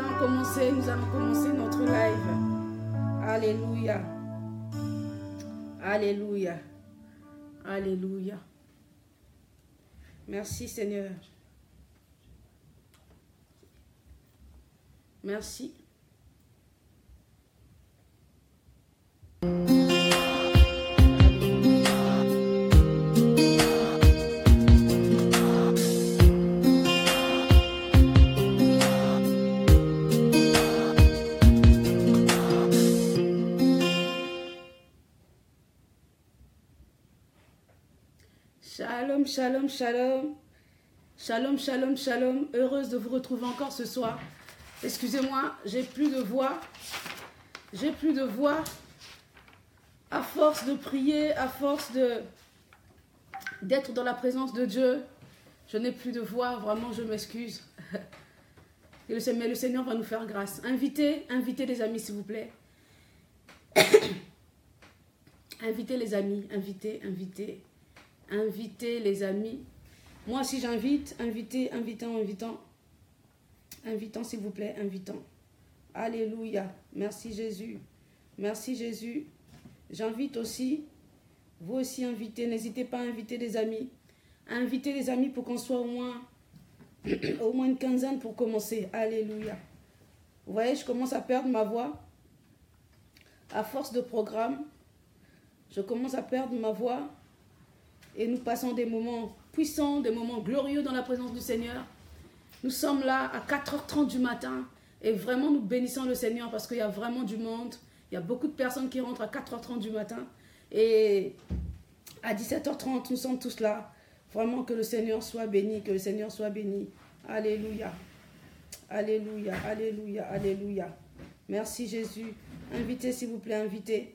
Nous allons commencer notre live. Alléluia. Alléluia. Alléluia. Merci Seigneur. Merci. Shalom, shalom, shalom. Shalom, shalom, shalom. Heureuse de vous retrouver encore ce soir. Excusez-moi, j'ai plus de voix. J'ai plus de voix. À force de prier, à force d'être dans la présence de Dieu, je n'ai plus de voix. Vraiment, je m'excuse. Mais le Seigneur va nous faire grâce. Invitez les amis, s'il vous plaît. Invitez les amis, invitez les amis. Moi aussi j'invite, invitant, s'il vous plaît, invitant. Alléluia, merci Jésus, merci Jésus. J'invite aussi, vous aussi invitez, n'hésitez pas à inviter les amis. Invitez les amis pour qu'on soit au moins une quinzaine pour commencer. Alléluia. Vous voyez, je commence à perdre ma voix. À force de programme, je commence à perdre ma voix. Et nous passons des moments puissants, des moments glorieux dans la présence du Seigneur. Nous sommes là à 4h30 du matin et vraiment nous bénissons le Seigneur parce qu'il y a vraiment du monde. Il y a beaucoup de personnes qui rentrent à 4h30 du matin. Et à 17h30, nous sommes tous là. Vraiment que le Seigneur soit béni, que le Seigneur soit béni. Alléluia. Alléluia, alléluia, alléluia. Merci Jésus. Invitez s'il vous plaît, invitez.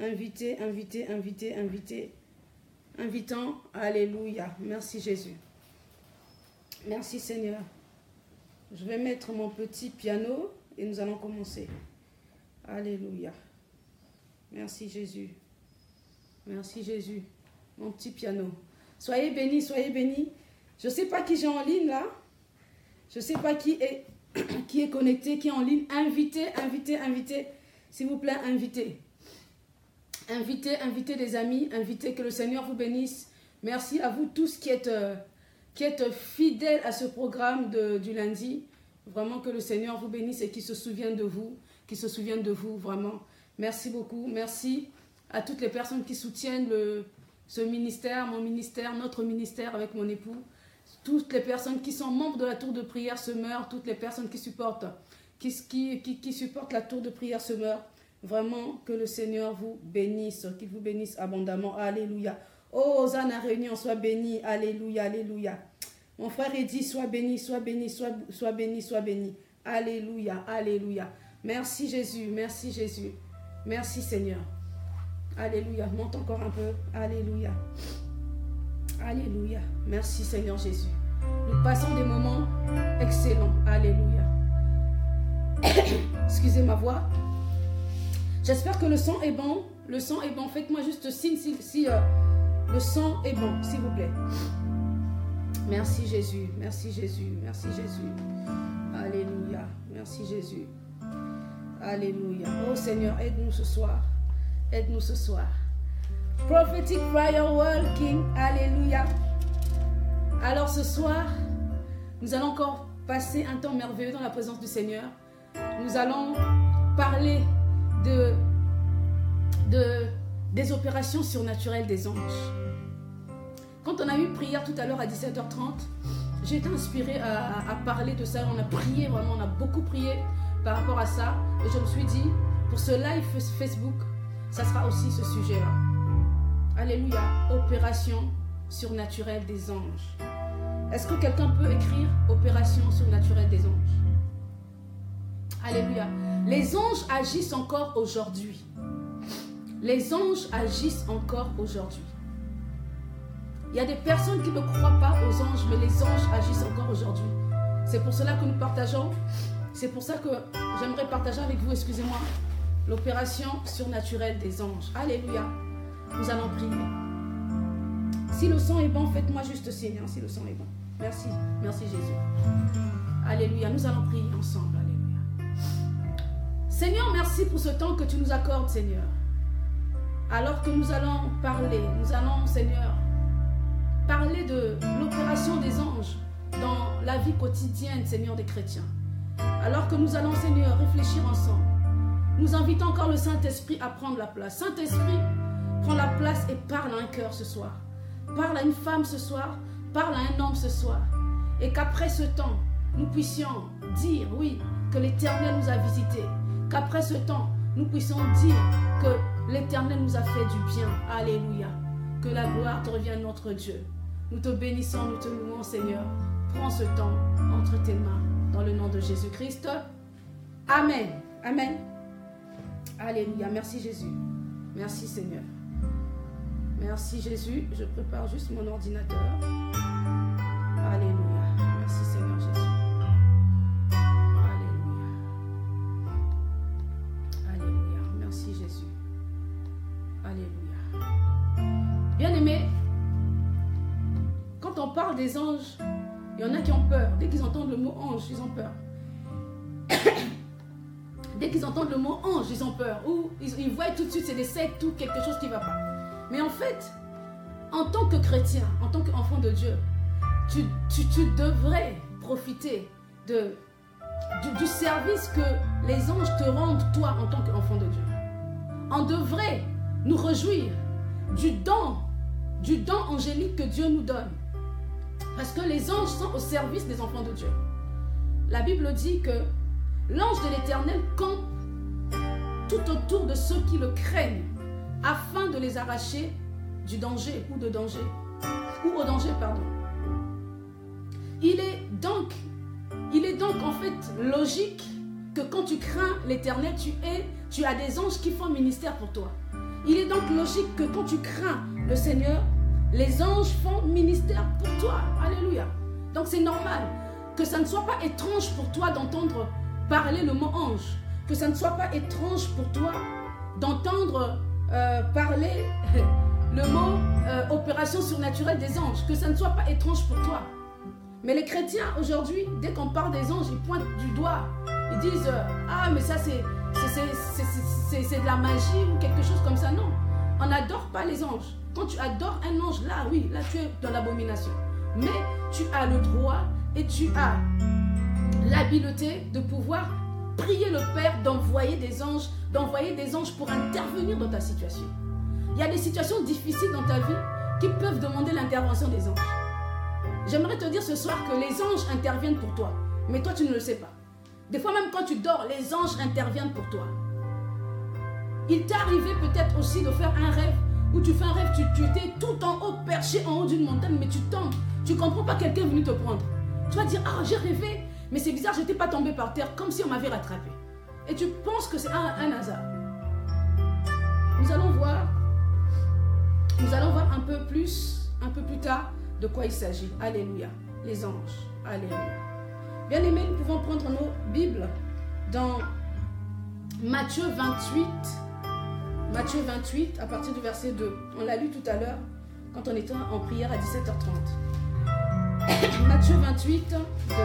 Invitez. Invitant, alléluia, merci Jésus, merci Seigneur. Je vais mettre mon petit piano et nous allons commencer. Alléluia, merci Jésus, mon petit piano. Soyez bénis, je ne sais pas qui j'ai en ligne là, je ne sais pas qui est connecté, qui est en ligne. Invitez, s'il vous plaît, invitez. Invitez les amis, invitez, que le Seigneur vous bénisse. Merci à vous tous qui êtes fidèles à ce programme du lundi. Vraiment que le Seigneur vous bénisse et qu'il se souvienne de vous, vraiment. Merci beaucoup. Merci à toutes les personnes qui soutiennent ce ministère, mon ministère, notre ministère avec mon époux. Toutes les personnes qui sont membres de la tour de prière Semeur, toutes les personnes qui supportent la tour de prière Semeur. Vraiment que le Seigneur vous bénisse, qu'il vous bénisse abondamment. Alléluia. Oh, Hosanna réunion, sois béni. Alléluia, alléluia. Mon frère Eddy, sois béni. Alléluia, alléluia. Merci Jésus. Merci Seigneur. Alléluia. Monte encore un peu. Alléluia. Alléluia. Merci Seigneur Jésus. Nous passons des moments excellents. Alléluia. Excusez ma voix. J'espère que le son est bon. Faites-moi juste signe si le son est bon, s'il vous plaît. Merci Jésus. Alléluia. Merci Jésus. Alléluia. Oh Seigneur, aide-nous ce soir. Prophetic Prayer Walking. Alléluia. Alors ce soir, nous allons encore passer un temps merveilleux dans la présence du Seigneur. Nous allons parler des opérations surnaturelles des anges. Quand on a eu prière tout à l'heure à 17h30, j'ai été inspirée à parler de ça. On a prié, vraiment, on a beaucoup prié par rapport à ça. Et je me suis dit, pour ce live Facebook, ça sera aussi ce sujet-là. Alléluia, opération surnaturelle des anges. Est-ce que quelqu'un peut écrire opération surnaturelle des anges? Alléluia. Les anges agissent encore aujourd'hui. Il y a des personnes qui ne croient pas aux anges, mais les anges agissent encore aujourd'hui. C'est pour cela que nous partageons. C'est pour ça que j'aimerais partager avec vous, excusez-moi, l'opération surnaturelle des anges. Alléluia. Nous allons prier. Si le son est bon, faites-moi juste signe, si le son est bon. Merci Jésus. Alléluia. Nous allons prier ensemble. Alléluia. Seigneur, merci pour ce temps que tu nous accordes, Seigneur. Alors que nous allons parler, nous allons, Seigneur, parler de l'opération des anges dans la vie quotidienne, Seigneur, des chrétiens. Alors que nous allons, Seigneur, réfléchir ensemble, nous invitons encore le Saint-Esprit à prendre la place. Saint-Esprit, prends la place et parle à un cœur ce soir. Parle à une femme ce soir, parle à un homme ce soir. Et qu'après ce temps, nous puissions dire, oui, que l'Éternel nous a visités. Qu'après ce temps, nous puissions dire que l'Éternel nous a fait du bien. Alléluia. Que la gloire te revienne, notre Dieu. Nous te bénissons, nous te louons, Seigneur. Prends ce temps entre tes mains, dans le nom de Jésus-Christ. Amen. Amen. Alléluia. Merci Jésus. Merci Seigneur. Merci Jésus. Je prépare juste mon ordinateur. Alléluia. Merci Seigneur Jésus. Alléluia. Alléluia. Merci Jésus. Alléluia. Bien-aimés, quand on parle des anges, il y en a qui ont peur. Dès qu'ils entendent le mot ange, ils ont peur. Dès qu'ils entendent le mot ange, ils ont peur. Ou ils voient tout de suite c'est des sectes ou quelque chose qui ne va pas. Mais en fait, en tant que chrétien, en tant qu'enfant de Dieu, tu devrais profiter du service que les anges te rendent, toi, en tant qu'enfant de Dieu. On devrait nous réjouir du don angélique que Dieu nous donne. Parce que les anges sont au service des enfants de Dieu. La Bible dit que l'ange de l'Éternel campe tout autour de ceux qui le craignent, afin de les arracher du danger ou au danger, pardon. Il est donc en fait logique que quand tu crains l'Éternel, tu as des anges qui font ministère pour toi. Il est donc logique que quand tu crains le Seigneur, les anges font ministère pour toi. Alléluia. Donc c'est normal que ça ne soit pas étrange pour toi d'entendre parler le mot ange, que ça ne soit pas étrange pour toi d'entendre parler le mot opération surnaturelle des anges, que ça ne soit pas étrange pour toi. Mais les chrétiens aujourd'hui, dès qu'on parle des anges, ils pointent du doigt, ils disent ah mais ça c'est de la magie ou quelque chose comme ça. Non, on n'adore pas les anges. Quand tu adores un ange, là oui, là tu es dans l'abomination. Mais tu as le droit et tu as l'habileté de pouvoir prier le Père d'envoyer des anges pour intervenir dans ta situation. Il y a des situations difficiles dans ta vie qui peuvent demander l'intervention des anges. J'aimerais te dire ce soir que les anges interviennent pour toi, mais toi tu ne le sais pas. Des fois même quand tu dors, les anges interviennent pour toi. Il t'est arrivé peut-être aussi de faire un rêve où tu fais un rêve, tu étais tout en haut, perché en haut d'une montagne, mais tu tombes, tu ne comprends pas quelqu'un est venu te prendre. Tu vas dire, ah j'ai rêvé, mais c'est bizarre, je n'étais pas tombé par terre, comme si on m'avait rattrapé. Et tu penses que c'est un hasard. Nous allons voir un peu plus tard de quoi il s'agit. Alléluia. Les anges. Alléluia. Bien aimés, nous pouvons prendre nos Bibles dans Matthieu 28. Matthieu 28, à partir du verset 2. On l'a lu tout à l'heure, quand on était en prière à 17h30. Matthieu 28, 2.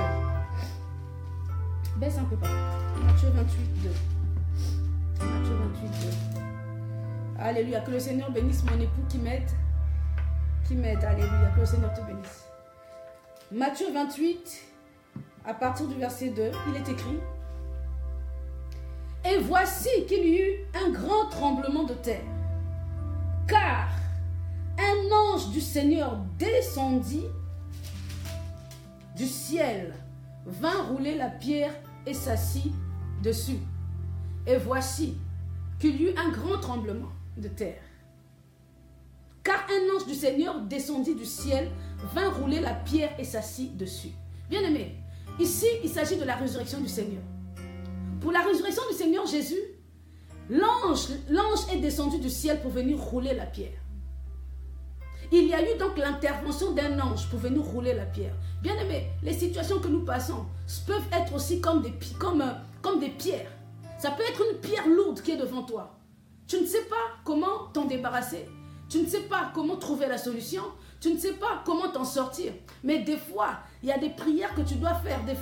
Baisse un peu pas. Matthieu 28, 2. Matthieu 28, 2. Alléluia. Que le Seigneur bénisse mon époux qui m'aide. Alléluia. Que le Seigneur te bénisse. Matthieu 28, à partir du verset 2, il est écrit: et voici qu'il y eut un grand tremblement de terre, car un ange du Seigneur descendit du ciel, vint rouler la pierre et s'assit dessus. Et voici qu'il y eut un grand tremblement de terre, car un ange du Seigneur descendit du ciel, vint rouler la pierre et s'assit dessus. Bien-aimés, ici il s'agit de la résurrection du Seigneur. Pour la résurrection du Seigneur Jésus, l'ange est descendu du ciel pour venir rouler la pierre. Il y a eu donc l'intervention d'un ange pour venir rouler la pierre. Bien aimé, les situations que nous passons peuvent être aussi comme des pierres. Ça peut être une pierre lourde qui est devant toi. Tu ne sais pas comment t'en débarrasser. Tu ne sais pas comment trouver la solution. Tu ne sais pas comment t'en sortir. Mais des fois, il y a des prières que tu dois faire. Des fois,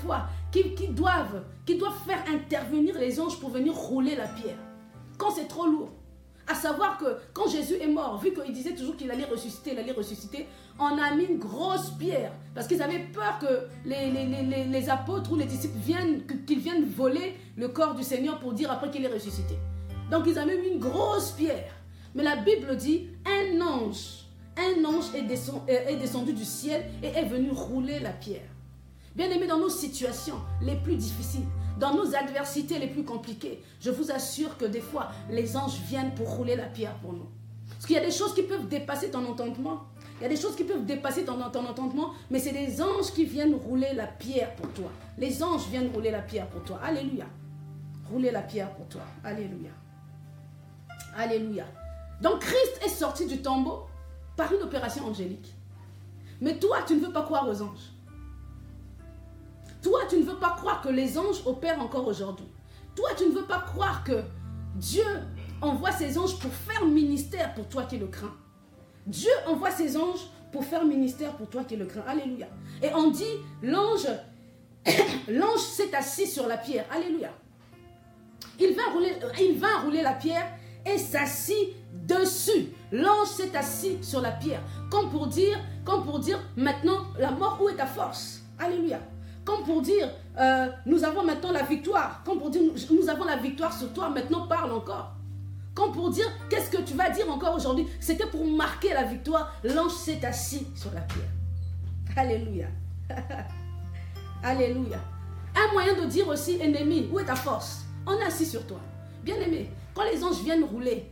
qui doivent faire intervenir les anges pour venir rouler la pierre. Quand c'est trop lourd. À savoir que quand Jésus est mort, vu qu'il disait toujours qu'il allait ressusciter, on a mis une grosse pierre. Parce qu'ils avaient peur que les apôtres ou les disciples qu'ils viennent voler le corps du Seigneur pour dire après qu'il est ressuscité. Donc ils avaient mis une grosse pierre. Mais la Bible dit, un ange est descendu du ciel et est venu rouler la pierre. Bien aimé, dans nos situations les plus difficiles, dans nos adversités les plus compliquées, je vous assure que des fois, les anges viennent pour rouler la pierre pour nous. Parce qu'il y a des choses qui peuvent dépasser ton entendement. Il y a des choses qui peuvent dépasser ton entendement, mais c'est des anges qui viennent rouler la pierre pour toi. Les anges viennent rouler la pierre pour toi. Alléluia. Rouler la pierre pour toi. Alléluia. Alléluia. Donc Christ est sorti du tombeau par une opération angélique. Mais toi, tu ne veux pas croire aux anges. Toi, tu ne veux pas croire que les anges opèrent encore aujourd'hui. Toi, tu ne veux pas croire que Dieu envoie ses anges pour faire ministère pour toi qui le crains. Dieu envoie ses anges pour faire ministère pour toi qui le crains. Alléluia. Et on dit, l'ange s'est assis sur la pierre. Alléluia. Il va rouler la pierre et s'assit dessus. L'ange s'est assis sur la pierre. Comme pour dire, maintenant, la mort, où est ta force? Alléluia. Comme pour dire, nous avons maintenant la victoire. Comme pour dire, nous avons la victoire sur toi, maintenant parle encore. Comme pour dire, qu'est-ce que tu vas dire encore aujourd'hui? C'était pour marquer la victoire. L'ange s'est assis sur la pierre. Alléluia. Alléluia. Un moyen de dire aussi, ennemi, où est ta force? On est assis sur toi. Bien aimé, quand les anges viennent rouler,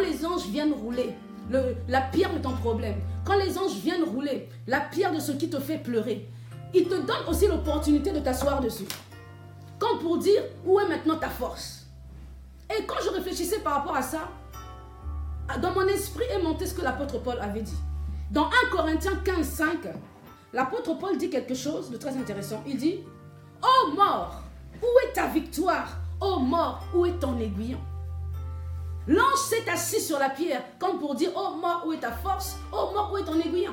la pierre de ton problème, quand les anges viennent rouler la pierre de ce qui te fait pleurer, ils te donnent aussi l'opportunité de t'asseoir dessus. Comme pour dire, où est maintenant ta force? Et quand je réfléchissais par rapport à ça, dans mon esprit est monté ce que l'apôtre Paul avait dit. Dans 1 Corinthiens 15, 5, l'apôtre Paul dit quelque chose de très intéressant. Il dit, ô mort, où est ta victoire? Ô mort, où est ton aiguillon? L'ange s'est assis sur la pierre, comme pour dire, ô mort, où est ta force? Ô mort, où est ton aiguillon?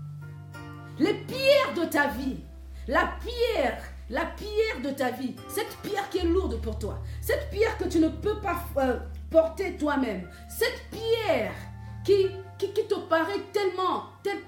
Les pierres de ta vie, la pierre de ta vie, cette pierre qui est lourde pour toi, cette pierre que tu ne peux pas porter toi-même, cette pierre qui te paraît tellement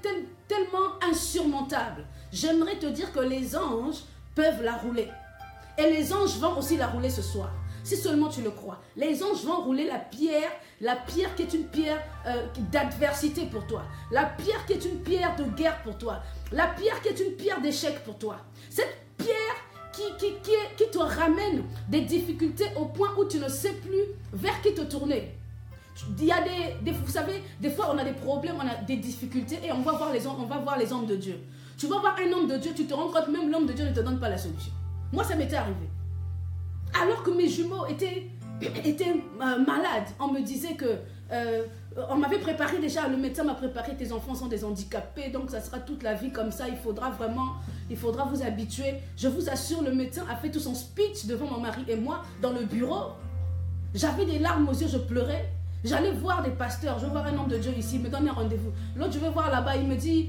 insurmontable, j'aimerais te dire que les anges peuvent la rouler. Et les anges vont aussi la rouler ce soir. Si seulement tu le crois. Les anges vont rouler la pierre qui est une pierre d'adversité pour toi. La pierre qui est une pierre de guerre pour toi. La pierre qui est une pierre d'échec pour toi. Cette pierre qui te ramène des difficultés au point où tu ne sais plus vers qui te tourner. Il y a vous savez, des fois on a des problèmes, on a des difficultés et on va voir les hommes de Dieu. Tu vas voir un homme de Dieu, tu te rends compte même l'homme de Dieu ne te donne pas la solution. Moi ça m'était arrivé. Alors que mes jumeaux étaient malades, on me disait que on m'avait préparé déjà, le médecin m'a préparé, tes enfants sont des handicapés, donc ça sera toute la vie comme ça, il faudra vous habituer. Je vous assure, le médecin a fait tout son speech devant mon mari et moi dans le bureau. J'avais des larmes aux yeux, je pleurais. J'allais voir des pasteurs, je vais voir un homme de Dieu ici, il me donne un rendez-vous. L'autre, je vais voir là-bas, il me dit,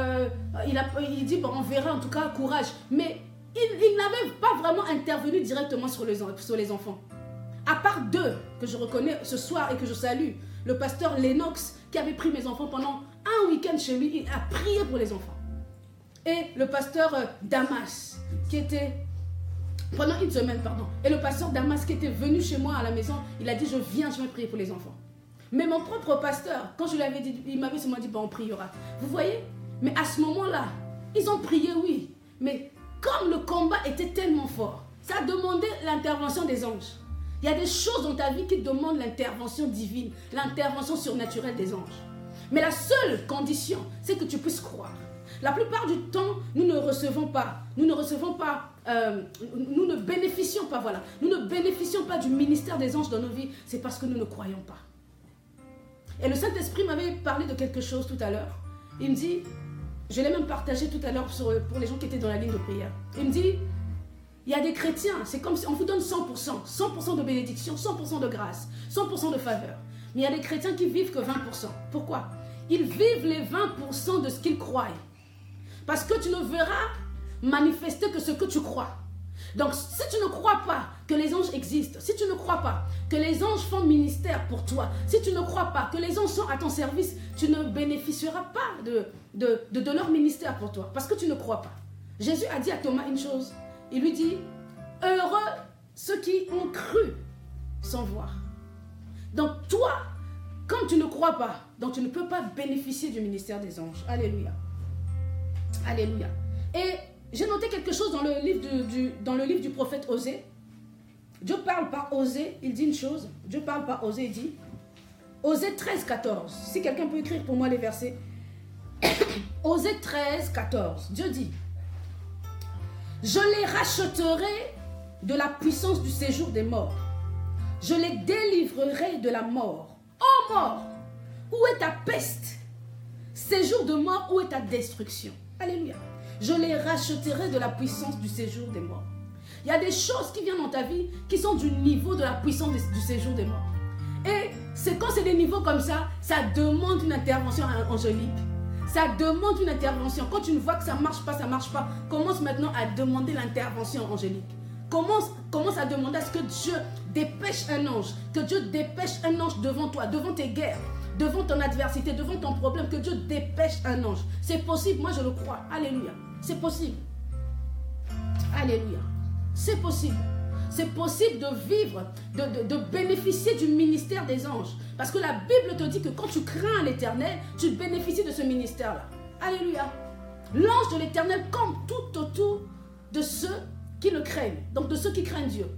il dit, bon, on verra en tout cas, courage. Mais il n'avait pas vraiment intervenu directement sur les enfants. À part deux que je reconnais ce soir et que je salue, le pasteur Lennox qui avait pris mes enfants pendant un week-end chez lui, il a prié pour les enfants. Et le pasteur Damas qui était, pendant une semaine, et le pasteur Damas qui était venu chez moi à la maison, il a dit je vais prier pour les enfants. Mais mon propre pasteur, quand je lui avais dit, il m'avait seulement dit bon, on priera. Vous voyez? Mais à ce moment-là, ils ont prié, oui, mais comme le combat était tellement fort, ça demandait l'intervention des anges. Il y a des choses dans ta vie qui demandent l'intervention divine, l'intervention surnaturelle des anges. Mais la seule condition, c'est que tu puisses croire. La plupart du temps, nous ne bénéficions pas du ministère des anges dans nos vies, c'est parce que nous ne croyons pas. Et le Saint-Esprit m'avait parlé de quelque chose tout à l'heure. Il me dit, je l'ai même partagé tout à l'heure pour les gens qui étaient dans la ligne de prière. Il me dit, il y a des chrétiens, c'est comme si on vous donne 100% de bénédiction, 100% de grâce, 100% de faveur. Mais il y a des chrétiens qui vivent que 20%. Pourquoi? Ils vivent les 20% de ce qu'ils croient. Parce que tu ne verras manifester que ce que tu crois. Donc, si tu ne crois pas que les anges existent, si tu ne crois pas que les anges font ministère pour toi, si tu ne crois pas que les anges sont à ton service, tu ne bénéficieras pas de leur ministère pour toi, parce que tu ne crois pas. Jésus a dit à Thomas une chose. Il lui dit, heureux ceux qui ont cru sans voir. Donc toi, comme tu ne crois pas, donc tu ne peux pas bénéficier du ministère des anges. Alléluia. Alléluia. Et j'ai noté quelque chose dans le livre du prophète Osée. Dieu parle par Osée, il dit une chose. Dieu parle par Osée, il dit, Osée 13, 14. Si quelqu'un peut écrire pour moi les versets. Osée 13, 14. Dieu dit, je les racheterai de la puissance du séjour des morts. Je les délivrerai de la mort. Ô mort, où est ta peste? Séjour de mort, où est ta destruction? Alléluia. Je les racheterai de la puissance du séjour des morts. Il y a des choses qui viennent dans ta vie qui sont du niveau de la puissance du séjour des morts. Et c'est quand c'est des niveaux comme ça demande une intervention angélique. Ça demande une intervention. Quand tu ne vois que ça ne marche pas, commence maintenant à demander l'intervention angélique. Commence à demander à ce que Dieu dépêche un ange, que Dieu dépêche un ange devant toi, devant tes guerres, devant ton adversité, devant ton problème, que Dieu dépêche un ange. C'est possible, moi je le crois. Alléluia. C'est possible. Alléluia. C'est possible. C'est possible de vivre, de bénéficier du ministère des anges. Parce que la Bible te dit que quand tu crains l'Éternel, tu bénéficies de ce ministère-là. Alléluia. L'ange de l'Éternel campe tout autour de ceux qui le craignent. Donc de ceux qui craignent Dieu.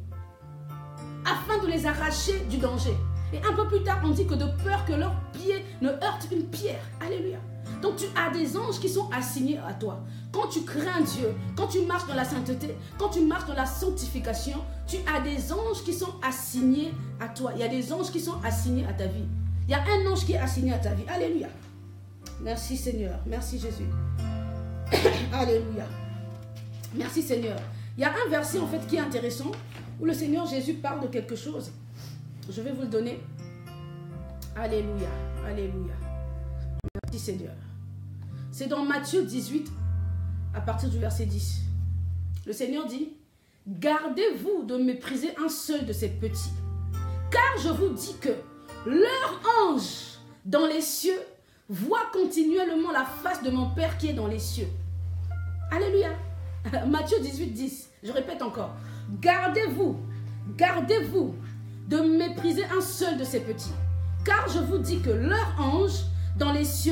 Afin de les arracher du danger. Et un peu plus tard, on dit que de peur que leurs pieds ne heurtent une pierre. Alléluia. Donc tu as des anges qui sont assignés à toi. Quand tu crains Dieu, quand tu marches dans la sainteté, quand tu marches dans la sanctification, tu as des anges qui sont assignés à toi. Il y a des anges qui sont assignés à ta vie. Il y a un ange qui est assigné à ta vie. Alléluia. Merci Seigneur. Merci Jésus. Alléluia. Merci Seigneur. Il y a un verset en fait qui est intéressant où le Seigneur Jésus parle de quelque chose. Je vais vous le donner. Alléluia. Alléluia. Merci Seigneur. C'est dans Matthieu 18, à partir du verset 10. Le Seigneur dit, gardez-vous de mépriser un seul de ces petits, car je vous dis que leur ange dans les cieux voit continuellement la face de mon Père qui est dans les cieux. Alléluia. Matthieu 18, 10. Je répète encore. Gardez-vous de mépriser un seul de ces petits, car je vous dis que leur ange dans les cieux,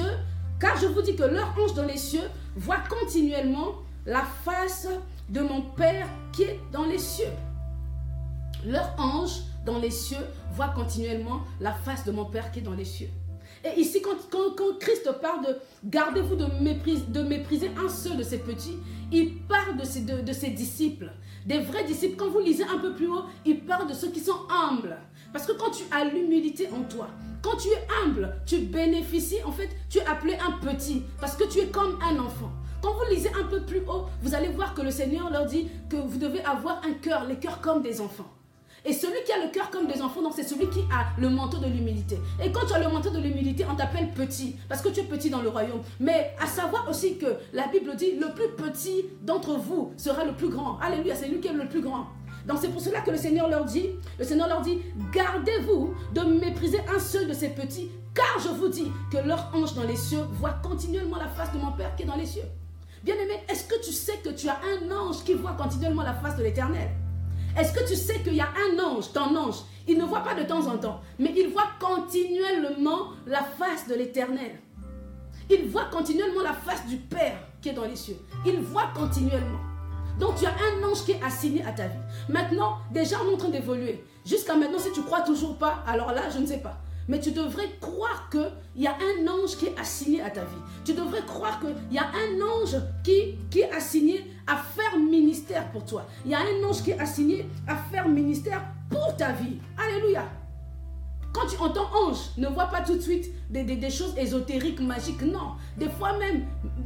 voit continuellement la face de mon Père qui est dans les cieux. Leur ange dans les cieux voit continuellement la face de mon Père qui est dans les cieux. Et ici, quand Christ parle de gardez-vous de mépriser un seul de ces petits, il parle de ses disciples, des vrais disciples. Quand vous lisez un peu plus haut, il parle de ceux qui sont humbles. Parce que quand tu as l'humilité en toi, quand tu es humble, tu bénéficies, en fait, tu es appelé un petit, parce que tu es comme un enfant. Quand vous lisez un peu plus haut, vous allez voir que le Seigneur leur dit que vous devez avoir un cœur, les cœurs comme des enfants. Et celui qui a le cœur comme des enfants, donc c'est celui qui a le manteau de l'humilité. Et quand tu as le manteau de l'humilité, on t'appelle petit, parce que tu es petit dans le royaume. Mais à savoir aussi que la Bible dit, le plus petit d'entre vous sera le plus grand. Alléluia, c'est lui qui est le plus grand. Donc c'est pour cela que le Seigneur leur dit, gardez-vous de mépriser un seul de ces petits, car je vous dis que leur ange dans les cieux voit continuellement la face de mon Père qui est dans les cieux. Bien-aimé, est-ce que tu sais que tu as un ange qui voit continuellement la face de l'Éternel? Est-ce que tu sais qu'il y a un ange, ton ange, il ne voit pas de temps en temps, mais il voit continuellement la face de l'Éternel. Il voit continuellement la face du Père qui est dans les cieux. Il voit continuellement. Donc tu as un ange qui est assigné à ta vie. Maintenant, déjà on est en train d'évoluer. Jusqu'à maintenant, si tu ne crois toujours pas, alors là, je ne sais pas. Mais tu devrais croire qu'il y a un ange qui est assigné à ta vie. Tu devrais croire qu'il y a un ange qui est assigné à faire ministère pour toi. Il y a un ange qui est assigné à faire ministère pour ta vie. Alléluia. Quand tu entends ange, ne vois pas tout de suite des choses ésotériques, magiques. Non. Des fois même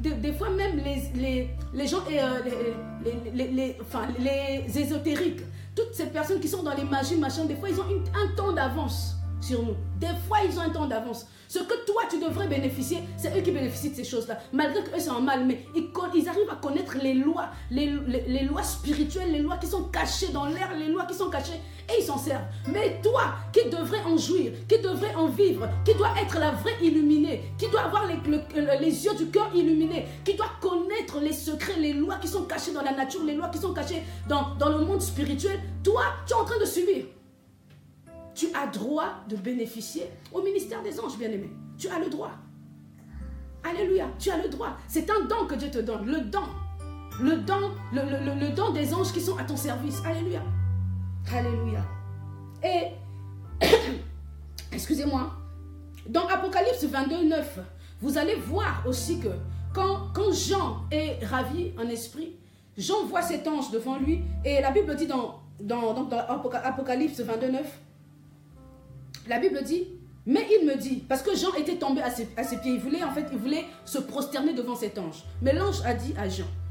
les gens, les ésotériques, toutes ces personnes qui sont dans les magies, machin, des fois ils ont un temps d'avance. sur nous. Des fois, ils ont un temps d'avance. Ce que toi, tu devrais bénéficier, c'est eux qui bénéficient de ces choses-là. Malgré qu'eux sont en mal, mais ils arrivent à connaître les lois, les lois spirituelles, les lois qui sont cachées dans l'air, les lois qui sont cachées, et ils s'en servent. Mais toi, qui devrais en jouir, qui devrais en vivre, qui doit être la vraie illuminée, qui doit avoir les yeux du cœur illuminés, qui doit connaître les secrets, les lois qui sont cachées dans la nature, les lois qui sont cachées dans le monde spirituel, toi, tu es en train de subir. Tu as droit de bénéficier au ministère des anges, bien-aimé. Tu as le droit. Alléluia, tu as le droit. C'est un don que Dieu te donne, le don. Le don des anges qui sont à ton service. Alléluia. Alléluia. Et, excusez-moi, dans Apocalypse 22, 9, vous allez voir aussi que quand Jean est ravi en esprit, Jean voit cet ange devant lui, et la Bible dit dans Apocalypse 22, 9, la Bible dit, mais il me dit, parce que Jean était tombé à ses pieds, il voulait se prosterner devant cet ange. Mais l'ange a dit à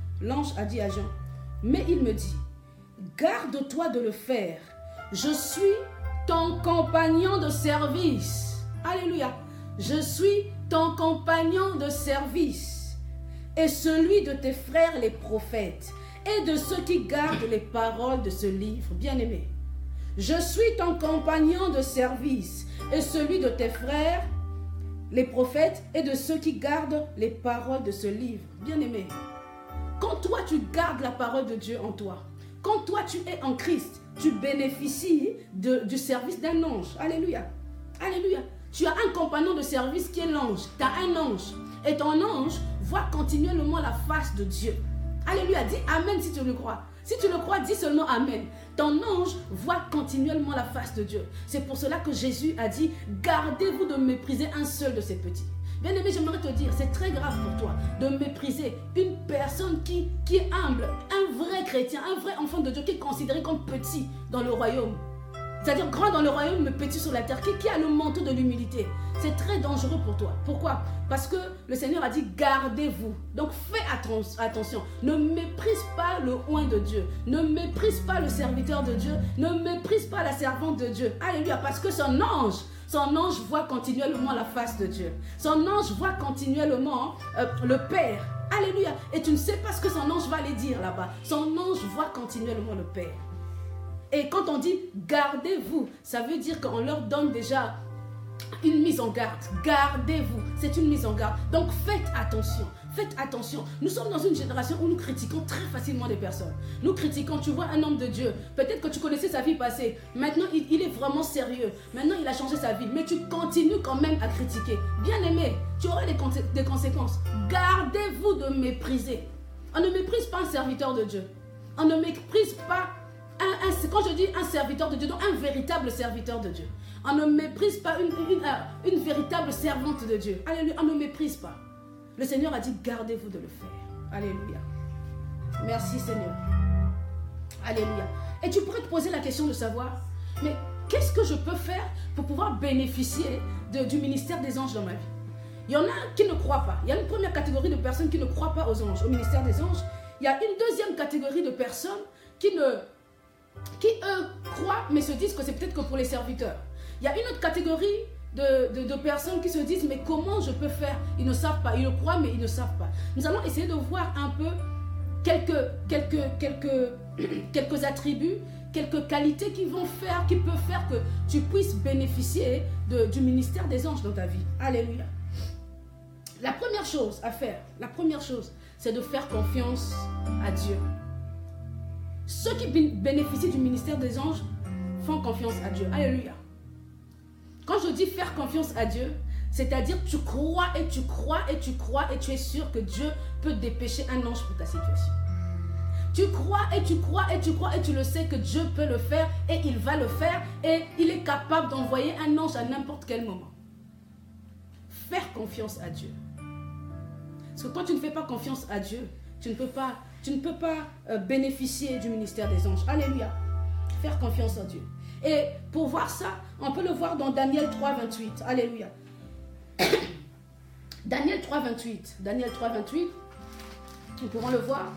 Jean, mais il me dit, garde-toi de le faire, je suis ton compagnon de service. Alléluia. Je suis ton compagnon de service et celui de tes frères les prophètes et de ceux qui gardent les paroles de ce livre. Bien-aimé, je suis ton compagnon de service et celui de tes frères, les prophètes, et de ceux qui gardent les paroles de ce livre. Bien-aimé, quand toi tu gardes la parole de Dieu en toi, quand toi tu es en Christ, tu bénéficies du service d'un ange. Alléluia. Alléluia. Tu as un compagnon de service qui est l'ange. Tu as un ange. Et ton ange voit continuellement la face de Dieu. Alléluia. Dis Amen si tu le crois. Si tu le crois, dis seulement Amen. Ton ange voit continuellement la face de Dieu. C'est pour cela que Jésus a dit, gardez-vous de mépriser un seul de ces petits. Bien-aimé, j'aimerais te dire, c'est très grave pour toi de mépriser une personne qui est humble, un vrai chrétien, un vrai enfant de Dieu qui est considéré comme petit dans le royaume. C'est-à-dire grand dans le royaume, mais petit sur la terre, qui a le manteau de l'humilité. C'est très dangereux pour toi. Pourquoi? Parce que le Seigneur a dit, gardez-vous. Donc fais attention. Ne méprise pas le oint de Dieu. Ne méprise pas le serviteur de Dieu. Ne méprise pas la servante de Dieu. Alléluia. Parce que son ange voit continuellement la face de Dieu. Son ange voit continuellement le Père. Alléluia. Et tu ne sais pas ce que son ange va aller dire là-bas. Son ange voit continuellement le Père. Et quand on dit gardez-vous, ça veut dire qu'on leur donne déjà une mise en garde. Gardez-vous, c'est une mise en garde. Donc faites attention. Faites attention. Nous sommes dans une génération où nous critiquons très facilement les personnes. Nous critiquons, tu vois un homme de Dieu. Peut-être que tu connaissais sa vie passée. Maintenant, il est vraiment sérieux. Maintenant, il a changé sa vie. Mais tu continues quand même à critiquer. Bien aimé, tu auras des conséquences. Gardez-vous de mépriser. On ne méprise pas un serviteur de Dieu. On ne méprise pas, quand je dis un serviteur de Dieu, donc un véritable serviteur de Dieu. On ne méprise pas une véritable servante de Dieu. Alléluia, on ne méprise pas. Le Seigneur a dit, gardez-vous de le faire. Alléluia. Merci Seigneur. Alléluia. Et tu pourrais te poser la question de savoir, mais qu'est-ce que je peux faire pour pouvoir bénéficier du ministère des anges dans ma vie? Il y en a qui ne croient pas. Il y a une première catégorie de personnes qui ne croient pas aux anges, au ministère des anges. Il y a une deuxième catégorie de personnes qui eux croient, mais se disent que c'est peut-être que pour les serviteurs. Il y a une autre catégorie de personnes qui se disent, mais comment je peux faire? Ils ne savent pas, ils le croient, mais ils ne savent pas. Nous allons essayer de voir un peu quelques attributs, quelques qualités qui peuvent faire que tu puisses bénéficier du ministère des anges dans ta vie. Alléluia. La première chose à faire, c'est de faire confiance à Dieu. Ceux qui bénéficient du ministère des anges font confiance à Dieu. Alléluia. Quand je dis faire confiance à Dieu, c'est-à-dire tu crois et tu crois et tu crois et tu es sûr que Dieu peut dépêcher un ange pour ta situation. Tu crois et tu crois et tu crois et tu le sais que Dieu peut le faire et il va le faire et il est capable d'envoyer un ange à n'importe quel moment. Faire confiance à Dieu. Parce que quand tu ne fais pas confiance à Dieu, tu ne peux pas bénéficier du ministère des anges. Alléluia. Faire confiance à Dieu. Et pour voir ça, on peut le voir dans Daniel 3, 28. Alléluia. Daniel 3, 28. Daniel 3, 28. Nous pourrons le voir.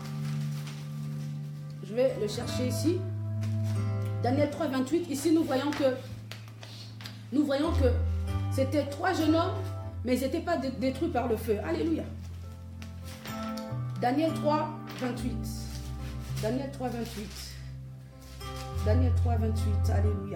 Je vais le chercher ici. Daniel 3, 28. Ici, nous voyons que nous voyons que c'était 3 jeunes hommes, mais ils n'étaient pas détruits par le feu. Alléluia. Daniel 3, 28. Daniel 3, 28. Daniel 3, 28. Alléluia.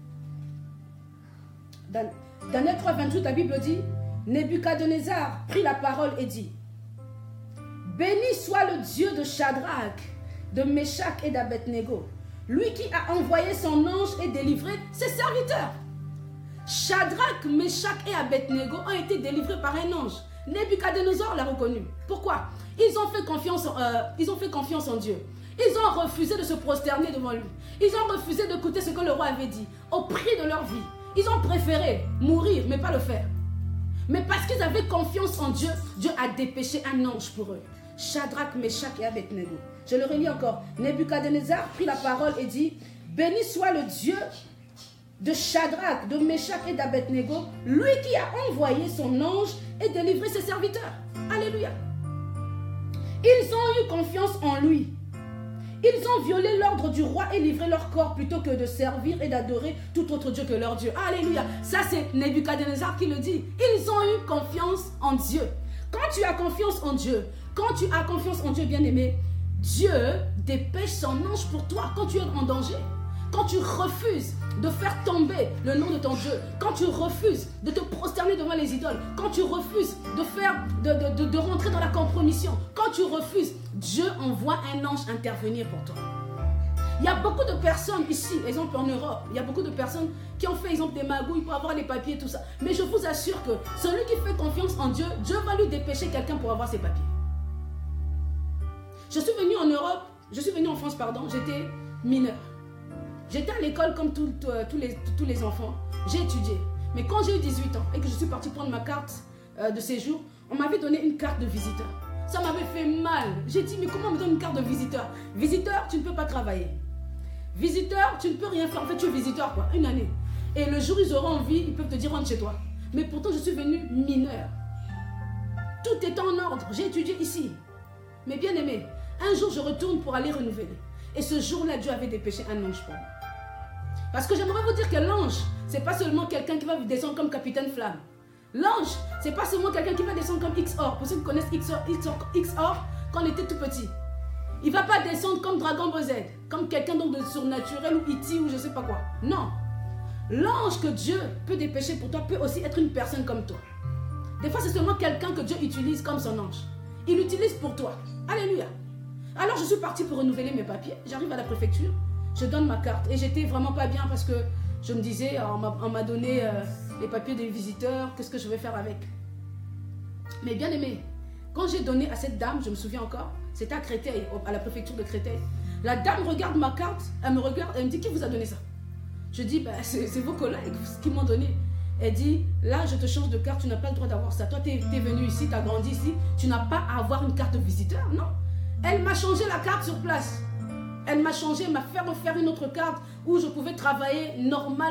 Daniel 3, 28, la Bible dit, Nebuchadnezzar prit la parole et dit, béni soit le Dieu de Shadrach, de Meshach et d'Abednego, lui qui a envoyé son ange et délivré ses serviteurs. Shadrach, Meshach et Abednego ont été délivrés par un ange. Nebuchadnezzar l'a reconnu. Pourquoi? Ils ont fait confiance en Dieu. Ils ont refusé de se prosterner devant lui. Ils ont refusé d'écouter ce que le roi avait dit, au prix de leur vie. Ils ont préféré mourir, mais pas le faire. Mais parce qu'ils avaient confiance en Dieu, Dieu a dépêché un ange pour eux. Shadrach, Meshach et Abednego. Je le relis encore. Nebuchadnezzar prit la parole et dit, béni soit le Dieu de Shadrach, de Meshach et d'Abednego, lui qui a envoyé son ange et délivré ses serviteurs. Alléluia. Ils ont eu confiance en lui. Ils ont violé l'ordre du roi et livré leur corps plutôt que de servir et d'adorer tout autre Dieu que leur Dieu. Alléluia. Ça, c'est Nebuchadnezzar qui le dit. Ils ont eu confiance en Dieu. Quand tu as confiance en Dieu, bien-aimé, Dieu dépêche son ange pour toi quand tu es en danger. Quand tu refuses de faire tomber le nom de ton Dieu, quand tu refuses de te prosterner devant les idoles, quand tu refuses de rentrer dans la compromission, quand tu refuses, Dieu envoie un ange intervenir pour toi. Il y a beaucoup de personnes ici, exemple en Europe, il y a beaucoup de personnes qui ont fait exemple des magouilles pour avoir les papiers et tout ça. Mais je vous assure que celui qui fait confiance en Dieu, Dieu va lui dépêcher quelqu'un pour avoir ses papiers. Je suis venue en Europe, je suis venue en France, pardon, j'étais mineure. J'étais à l'école comme tous les enfants. J'ai étudié. Mais quand j'ai eu 18 ans et que je suis partie prendre ma carte de séjour, on m'avait donné une carte de visiteur. Ça m'avait fait mal. J'ai dit, mais comment on me donne une carte de visiteur? Visiteur, tu ne peux pas travailler. Visiteur, tu ne peux rien faire. En fait, tu es visiteur, quoi. Une année. Et le jour où ils auront envie, ils peuvent te dire, rentre chez toi. Mais pourtant, je suis venue mineure. Tout est en ordre. J'ai étudié ici. Mais bien aimé, un jour, je retourne pour aller renouveler. Et ce jour-là, Dieu avait dépêché un ange pour moi. Parce que j'aimerais vous dire que l'ange, ce n'est pas seulement quelqu'un qui va descendre comme Capitaine Flamme. L'ange, ce n'est pas seulement quelqu'un qui va descendre comme XOR. Pour ceux qui connaissent XOR quand on était tout petit. Il ne va pas descendre comme Dragon Ball Z, comme quelqu'un de surnaturel ou E.T. ou je ne sais pas quoi. Non. L'ange que Dieu peut dépêcher pour toi peut aussi être une personne comme toi. Des fois, c'est seulement quelqu'un que Dieu utilise comme son ange. Il l'utilise pour toi. Alléluia. Alors, je suis partie pour renouveler mes papiers. J'arrive à la préfecture. Je donne ma carte. Et j'étais vraiment pas bien parce que je me disais, on m'a donné les papiers des visiteurs. Qu'est-ce que je vais faire avec? Mais bien aimé, quand j'ai donné à cette dame, je me souviens encore, c'était à Créteil, à la préfecture de Créteil. La dame regarde ma carte. Elle me regarde. Elle me dit, qui vous a donné ça? Je dis, bah, c'est vos collègues qui m'ont donné. Elle dit, là, je te change de carte. Tu n'as pas le droit d'avoir ça. Toi, tu es venu ici, tu as grandi ici. Tu n'as pas à avoir une carte de visiteur. Non. Elle m'a changé la carte sur place. Elle m'a changé, elle m'a fait refaire une autre carte où je pouvais travailler normal.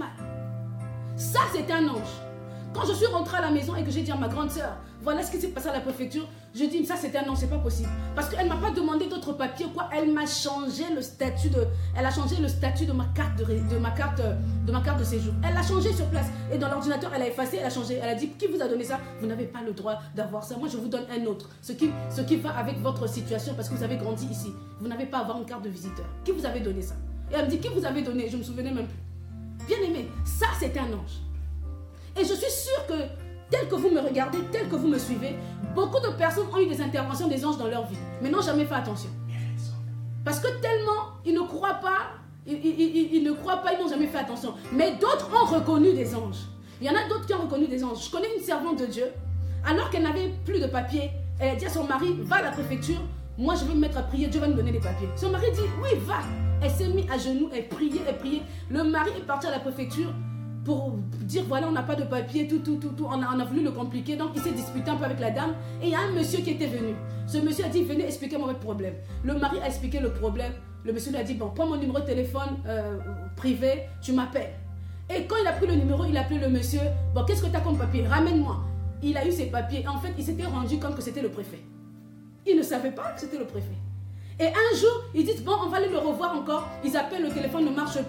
Ça, c'était un ange. Quand je suis rentrée à la maison et que j'ai dit à ma grande sœur, voilà ce qui s'est passé à la préfecture, je dis, ça c'était un ange, c'est pas possible. Parce qu'elle ne m'a pas demandé d'autres papiers, quoi. Elle m'a changé le statut de ma carte de ma carte de séjour. Elle l'a changé sur place. Et dans l'ordinateur, elle a effacé, elle a changé. Elle a dit, qui vous a donné ça? Vous n'avez pas le droit d'avoir ça. Moi, je vous donne un autre. Ce qui va avec votre situation parce que vous avez grandi ici. Vous n'avez pas à avoir une carte de visiteur. Qui vous avait donné ça? Et elle me dit, qui vous avez donné? Je ne me souvenais même plus. Bien aimé, ça c'était un ange. Et je suis sûre que, tel que vous me regardez, tel que vous me suivez, beaucoup de personnes ont eu des interventions des anges dans leur vie, mais n'ont jamais fait attention. Parce que tellement, ils ne croient pas, ils n'ont jamais fait attention. Mais d'autres ont reconnu des anges. Il y en a d'autres qui ont reconnu des anges. Je connais une servante de Dieu, alors qu'elle n'avait plus de papiers, elle a dit à son mari, va à la préfecture, moi je vais me mettre à prier, Dieu va me donner des papiers. Son mari dit, oui, va. Elle s'est mise à genoux, elle priait. Le mari est parti à la préfecture pour dire voilà on n'a pas de papier, tout. On a voulu le compliquer, donc il s'est disputé un peu avec la dame et il y a un monsieur qui était venu. Ce monsieur a dit venez expliquez-moi votre problème. Le mari a expliqué le problème. Le monsieur lui a dit bon prends mon numéro de téléphone privé, tu m'appelles. Et quand il a pris le numéro, il a appelé le monsieur, bon qu'est-ce que tu as comme papier, ramène-moi. Il a eu ses papiers, en fait il s'était rendu compte que c'était le préfet. Il ne savait pas que c'était le préfet. Et un jour, ils disent, bon, on va aller le revoir encore. Ils appellent, le téléphone ne marche plus.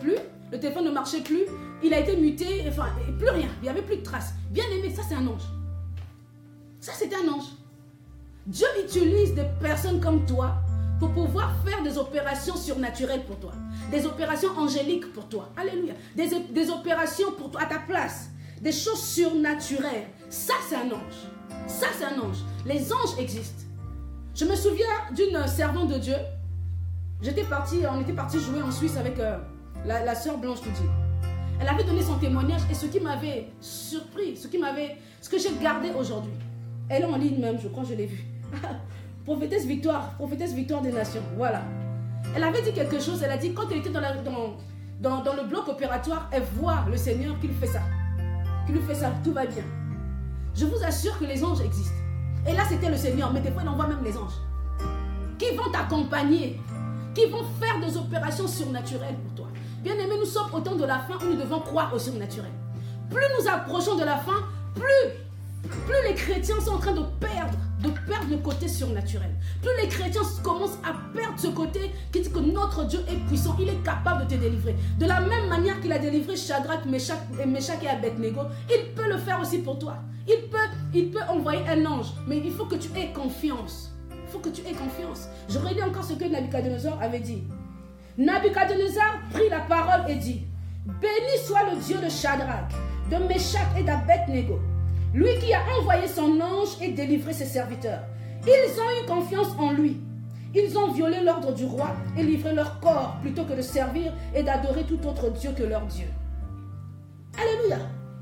Le téléphone ne marchait plus. Il a été muté. Enfin, plus rien. Il n'y avait plus de traces. Bien aimé, ça c'est un ange. Ça c'est un ange. Dieu utilise des personnes comme toi pour pouvoir faire des opérations surnaturelles pour toi. Des opérations angéliques pour toi. Alléluia. Des opérations pour toi à ta place. Des choses surnaturelles. Ça c'est un ange. Ça c'est un ange. Les anges existent. Je me souviens d'une servante de Dieu. On était parti jouer en Suisse avec la sœur Blanche Toudi. Elle avait donné son témoignage et ce qui m'avait surpris, ce que j'ai gardé aujourd'hui. Elle est en ligne même, je crois que je l'ai vue. Prophétesse Victoire des Nations, voilà. Elle avait dit quelque chose, elle a dit quand elle était dans le bloc opératoire, elle voit le Seigneur qui lui fait ça. Tout va bien. Je vous assure que les anges existent. Et là c'était le Seigneur, mais des fois il envoie même les anges. Qui vont t'accompagner, qui vont faire des opérations surnaturelles pour toi. Bien aimé, nous sommes au temps de la fin où nous devons croire au surnaturel. Plus nous approchons de la fin, plus les chrétiens sont en train de perdre le côté surnaturel. Plus les chrétiens commencent à perdre ce côté qui dit que notre Dieu est puissant, il est capable de te délivrer. De la même manière qu'il a délivré Shadrach, Meshach et Abednego, il peut le faire aussi pour toi. Il peut envoyer un ange, mais il faut que tu aies confiance. Il faut que tu aies confiance. Je relis encore ce que Nabuchodonosor avait dit. Nabuchodonosor prit la parole et dit: béni soit le Dieu de Shadrach, de Meshach et d'Abednego, lui qui a envoyé son ange et délivré ses serviteurs. Ils ont eu confiance en lui. Ils ont violé l'ordre du roi et livré leur corps plutôt que de servir et d'adorer tout autre Dieu que leur Dieu. Alléluia.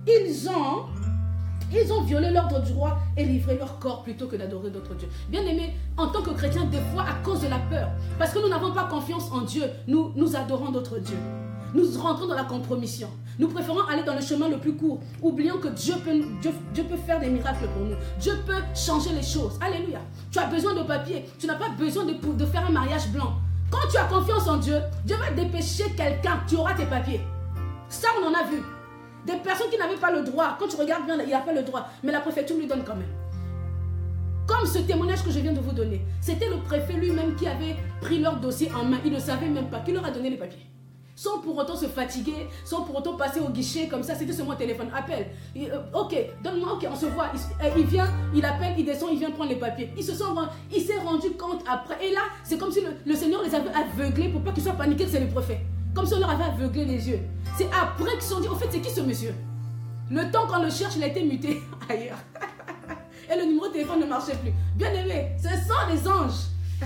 Ils ont violé l'ordre du roi et livré leur corps plutôt que d'adorer d'autres dieux. Bien aimé, en tant que chrétien, des fois, à cause de la peur, parce que nous n'avons pas confiance en Dieu, nous adorons d'autres dieux. Nous rentrons dans la compromission. Nous préférons aller dans le chemin le plus court, oubliant que Dieu peut faire des miracles pour nous. Dieu peut changer les choses. Alléluia. Tu as besoin de papier. Tu n'as pas besoin de faire un mariage blanc. Quand tu as confiance en Dieu, Dieu va dépêcher quelqu'un. Tu auras tes papiers. Ça, on en a vu. Des personnes qui n'avaient pas le droit. Quand tu regardes bien, il n'a pas le droit. Mais la préfecture lui donne quand même. Comme ce témoignage que je viens de vous donner. C'était le préfet lui-même qui avait pris leur dossier en main. Il ne savait même pas. Qui leur a donné les papiers. Sans pour autant se fatiguer, sans pour autant passer au guichet comme ça, c'était sur mon téléphone, appelle. Ok, donne-moi, ok, on se voit. Il vient, il appelle, il descend, il vient prendre les papiers. Il s'est rendu compte après. Et là, c'est comme si le Seigneur les avait aveuglés pour pas qu'ils soient paniqués que c'est le prophète. Comme si on leur avait aveuglé les yeux. C'est après qu'ils se sont dit, en fait, c'est qui ce monsieur? Le temps qu'on le cherche, il a été muté ailleurs. Et le numéro de téléphone ne marchait plus. Bien aimé, ce sont les anges.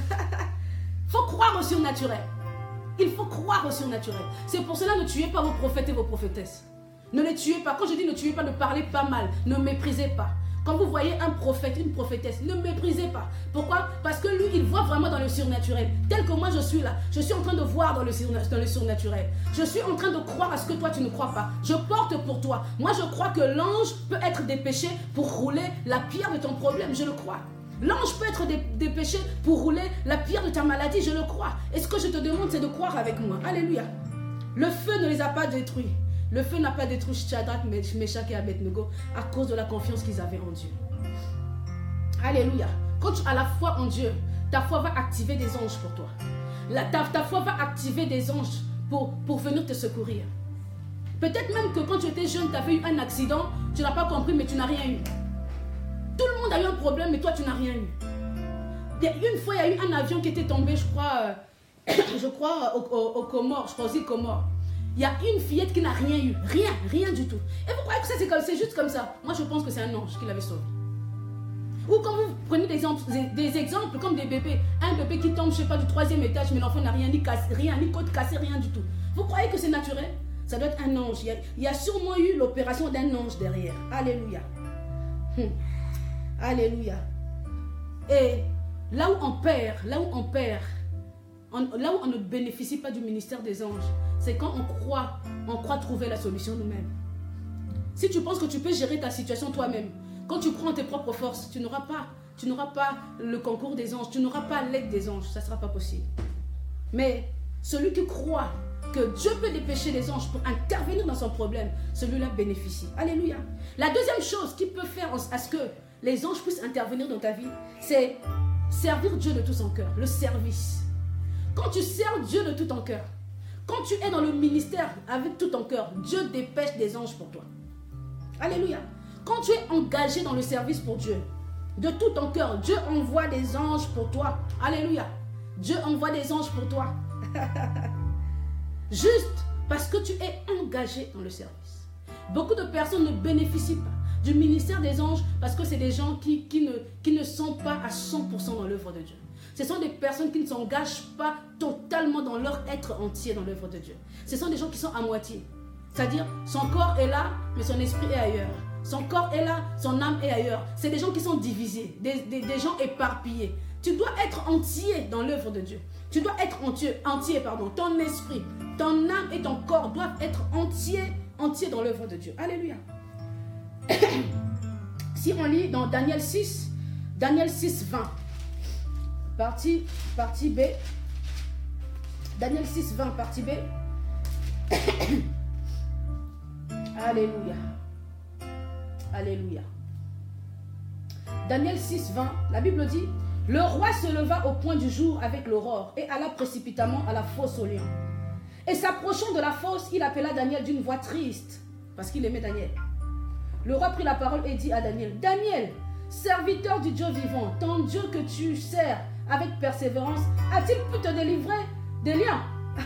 Faut croire au surnaturel. Il faut croire au surnaturel. C'est pour cela ne tuez pas vos prophètes et vos prophétesses. Ne les tuez pas. Quand je dis ne tuez pas, ne parlez pas mal. Ne méprisez pas. Quand vous voyez un prophète, une prophétesse, ne méprisez pas. Pourquoi? Parce que lui, il voit vraiment dans le surnaturel. Tel que moi je suis là. Je suis en train de voir dans le surnaturel. Je suis en train de croire à ce que toi tu ne crois pas. Je porte pour toi. Moi je crois que l'ange peut être dépêché pour rouler la pierre de ton problème. Je le crois. L'ange peut être dépêché pour rouler la pierre de ta maladie, je le crois. Et ce que je te demande, c'est de croire avec moi. Alléluia. Le feu ne les a pas détruits. Le feu n'a pas détruit Shadrach, Meshach et Abednego à cause de la confiance qu'ils avaient en Dieu. Alléluia. Quand tu as la foi en Dieu, ta foi va activer des anges pour toi. Ta foi va activer des anges pour venir te secourir. Peut-être même que quand tu étais jeune, tu avais eu un accident, tu n'as pas compris, mais tu n'as rien eu. Tout le monde a eu un problème, mais toi, tu n'as rien eu. Une fois, il y a eu un avion qui était tombé, je crois aux Comores, je crois aux îles Comores. Il y a une fillette qui n'a rien eu. Rien du tout. Et vous croyez que ça, c'est juste comme ça? Moi, je pense que c'est un ange qui l'avait sauvé. Ou quand vous prenez des exemples comme des bébés. Un bébé qui tombe, je ne sais pas, du 3e étage, mais l'enfant n'a rien, ni côte cassée, rien du tout. Vous croyez que c'est naturel? Ça doit être un ange. Il y a sûrement eu l'opération d'un ange derrière. Alléluia. Alléluia. Et là où on perd, là où on ne bénéficie pas du ministère des anges, c'est quand on croit trouver la solution nous-mêmes. Si tu penses que tu peux gérer ta situation toi-même, quand tu crois en tes propres forces, tu n'auras pas le concours des anges, tu n'auras pas l'aide des anges, ça ne sera pas possible. Mais celui qui croit que Dieu peut dépêcher les anges pour intervenir dans son problème, celui-là bénéficie. Alléluia. La deuxième chose qui peut faire à ce que les anges puissent intervenir dans ta vie, c'est servir Dieu de tout son cœur, le service. Quand tu sers Dieu de tout ton cœur, Quand tu es dans le ministère avec tout ton cœur, Dieu dépêche des anges pour toi. Alléluia. Quand tu es engagé dans le service pour Dieu, de tout ton cœur, Dieu envoie des anges pour toi. Alléluia. Dieu envoie des anges pour toi. Juste parce que tu es engagé dans le service. Beaucoup de personnes ne bénéficient pas du ministère des anges parce que c'est des gens qui ne sont pas à 100% dans l'œuvre de Dieu. Ce sont des personnes qui ne s'engagent pas totalement dans leur être entier dans l'œuvre de Dieu. Ce sont des gens qui sont à moitié. C'est-à-dire, son corps est là, mais son esprit est ailleurs. Son corps est là, son âme est ailleurs. C'est des gens qui sont divisés, des gens éparpillés. Tu dois être entier dans l'œuvre de Dieu. Tu dois être entier. Ton esprit, ton âme et ton corps doivent être entiers dans l'œuvre de Dieu. Alléluia. Si on lit dans Daniel 6, 20, partie B. Daniel 6, 20, partie B. Alléluia. Alléluia. Daniel 6, 20, la Bible dit: le roi se leva au point du jour avec l'aurore et alla précipitamment à la fosse aux lions. Et s'approchant de la fosse, il appela Daniel d'une voix triste, parce qu'il aimait Daniel. Le roi prit la parole et dit à Daniel: Daniel, serviteur du Dieu vivant, ton Dieu que tu sers avec persévérance, a-t-il pu te délivrer des lions?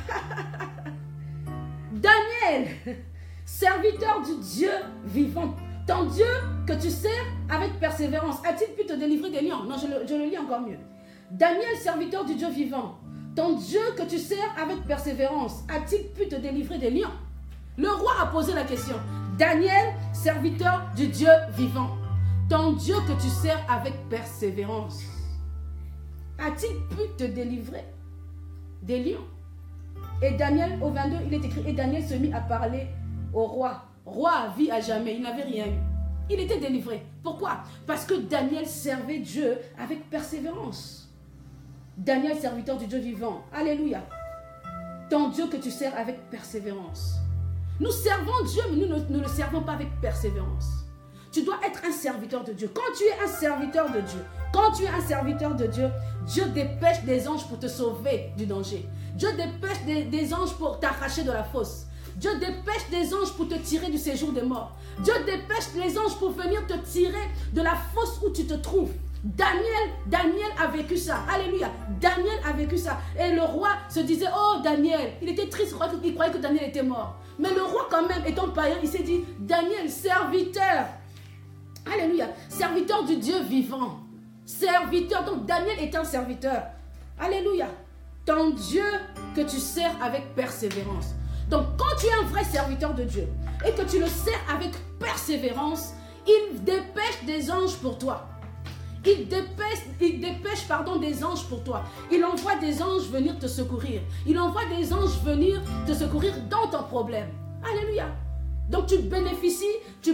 Daniel, serviteur du Dieu vivant, ton Dieu que tu sers avec persévérance, a-t-il pu te délivrer des lions? Non, je le lis encore mieux. Daniel, serviteur du Dieu vivant, ton Dieu que tu sers avec persévérance, a-t-il pu te délivrer des lions? Le roi a posé la question. Daniel, serviteur du Dieu vivant, ton Dieu que tu sers avec persévérance, a-t-il pu te délivrer des lions? Et Daniel, au 22, il est écrit: et Daniel se mit à parler au roi. Roi vit à jamais, il n'avait rien eu. Il était délivré. Pourquoi? Parce que Daniel servait Dieu avec persévérance. Daniel, serviteur du Dieu vivant. Alléluia. Ton Dieu que tu sers avec persévérance. Nous servons Dieu, mais nous ne le servons pas avec persévérance. Tu dois être un serviteur de Dieu. Quand tu es un serviteur de Dieu, Dieu dépêche des anges pour te sauver du danger. Dieu dépêche des anges pour t'arracher de la fosse. Dieu dépêche des anges pour te tirer du séjour des morts. Dieu dépêche les anges pour venir te tirer de la fosse où tu te trouves. Daniel a vécu ça. Alléluia. Daniel a vécu ça. Et le roi se disait: oh Daniel, il était triste, il croyait que Daniel était mort. Mais le roi quand même, étant païen, il s'est dit: Daniel, serviteur. Alléluia. Serviteur du Dieu vivant. Serviteur. Donc Daniel est un serviteur. Alléluia. Ton Dieu que tu sers avec persévérance. Donc quand tu es un vrai serviteur de Dieu et que tu le sers avec persévérance, il dépêche des anges pour toi. Il dépêche des anges pour toi. Il envoie des anges venir te secourir. Il envoie des anges venir te secourir dans ton problème. Alléluia. Donc tu bénéficies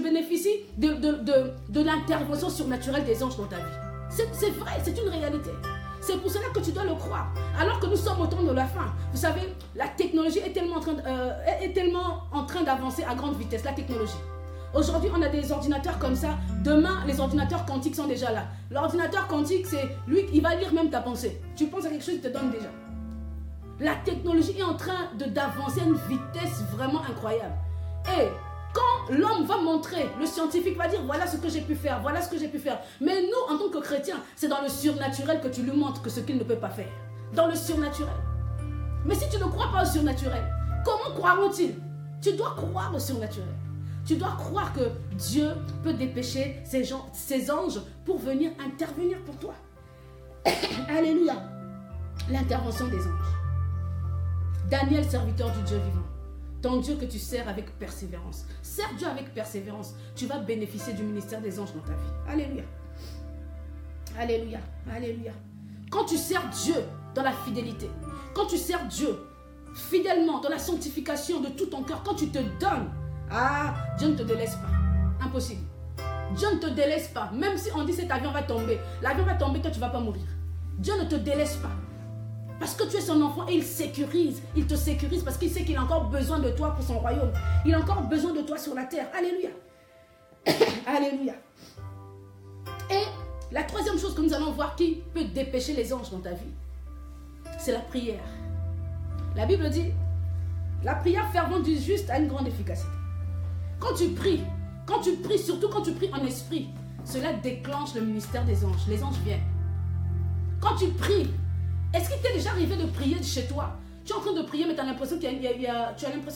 de l'intervention surnaturelle des anges dans ta vie. C'est vrai, c'est une réalité. C'est pour cela que tu dois le croire. Alors que nous sommes au temps de la fin. Vous savez, la technologie est tellement en train d'avancer à grande vitesse, la technologie. Aujourd'hui, on a des ordinateurs comme ça. Demain, les ordinateurs quantiques sont déjà là. L'ordinateur quantique, c'est lui, il va lire même ta pensée. Tu penses à quelque chose, il te donne déjà. La technologie est en train d'avancer à une vitesse vraiment incroyable. Et quand l'homme va montrer, le scientifique va dire: voilà ce que j'ai pu faire, voilà ce que j'ai pu faire. Mais nous, en tant que chrétiens, c'est dans le surnaturel que tu lui montres que ce qu'il ne peut pas faire. Dans le surnaturel. Mais si tu ne crois pas au surnaturel, comment croiront-ils? Tu dois croire au surnaturel. Tu dois croire que Dieu peut dépêcher ses anges pour venir intervenir pour toi. Alléluia. L'intervention des anges. Daniel, serviteur du Dieu vivant. Ton Dieu que tu sers avec persévérance. Sers Dieu avec persévérance. Tu vas bénéficier du ministère des anges dans ta vie. Alléluia. Alléluia. Alléluia. Quand tu sers Dieu dans la fidélité, quand tu sers Dieu fidèlement dans la sanctification de tout ton cœur, quand tu te donnes, Dieu ne te délaisse pas. Impossible. Dieu ne te délaisse pas. Même si on dit cet avion va tomber, l'avion va tomber, toi tu ne vas pas mourir. Dieu ne te délaisse pas. Parce que tu es son enfant et il te sécurise parce qu'il sait qu'il a encore besoin de toi pour son royaume. Il a encore besoin de toi sur la terre. Alléluia. Alléluia. Et la troisième chose que nous allons voir qui peut dépêcher les anges dans ta vie, c'est la prière. La Bible dit, La prière fervente du juste a une grande efficacité. Quand tu pries, surtout quand tu pries en esprit, cela déclenche le ministère des anges. Les anges viennent. Quand tu pries, est-ce qu'il t'est déjà arrivé de prier de chez toi? Tu es en train de prier, mais tu as l'impression qu'il y a,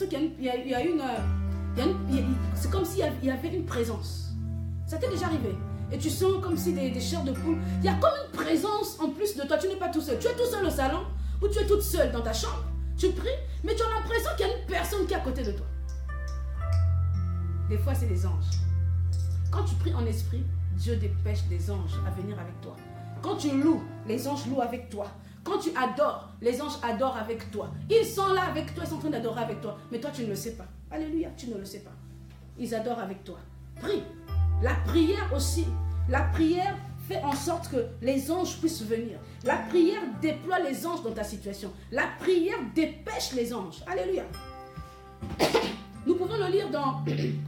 c'est comme s'il y avait une présence. Ça t'est déjà arrivé? Et tu sens comme si des chairs de poule. Il y a comme une présence en plus de toi. Tu n'es pas tout seul. Tu es tout seul au salon ou tu es toute seule dans ta chambre. Tu pries, mais tu as l'impression qu'il y a une personne qui est à côté de toi. Des fois, c'est les anges. Quand tu pries en esprit, Dieu dépêche des anges à venir avec toi. Quand tu loues, les anges louent avec toi. Quand tu adores, les anges adorent avec toi. Ils sont là avec toi, ils sont en train d'adorer avec toi. Mais toi, tu ne le sais pas. Alléluia, tu ne le sais pas. Ils adorent avec toi. Prie. La prière aussi. La prière fait en sorte que les anges puissent venir. La prière déploie les anges dans ta situation. La prière dépêche les anges. Alléluia. Nous pouvons le lire dans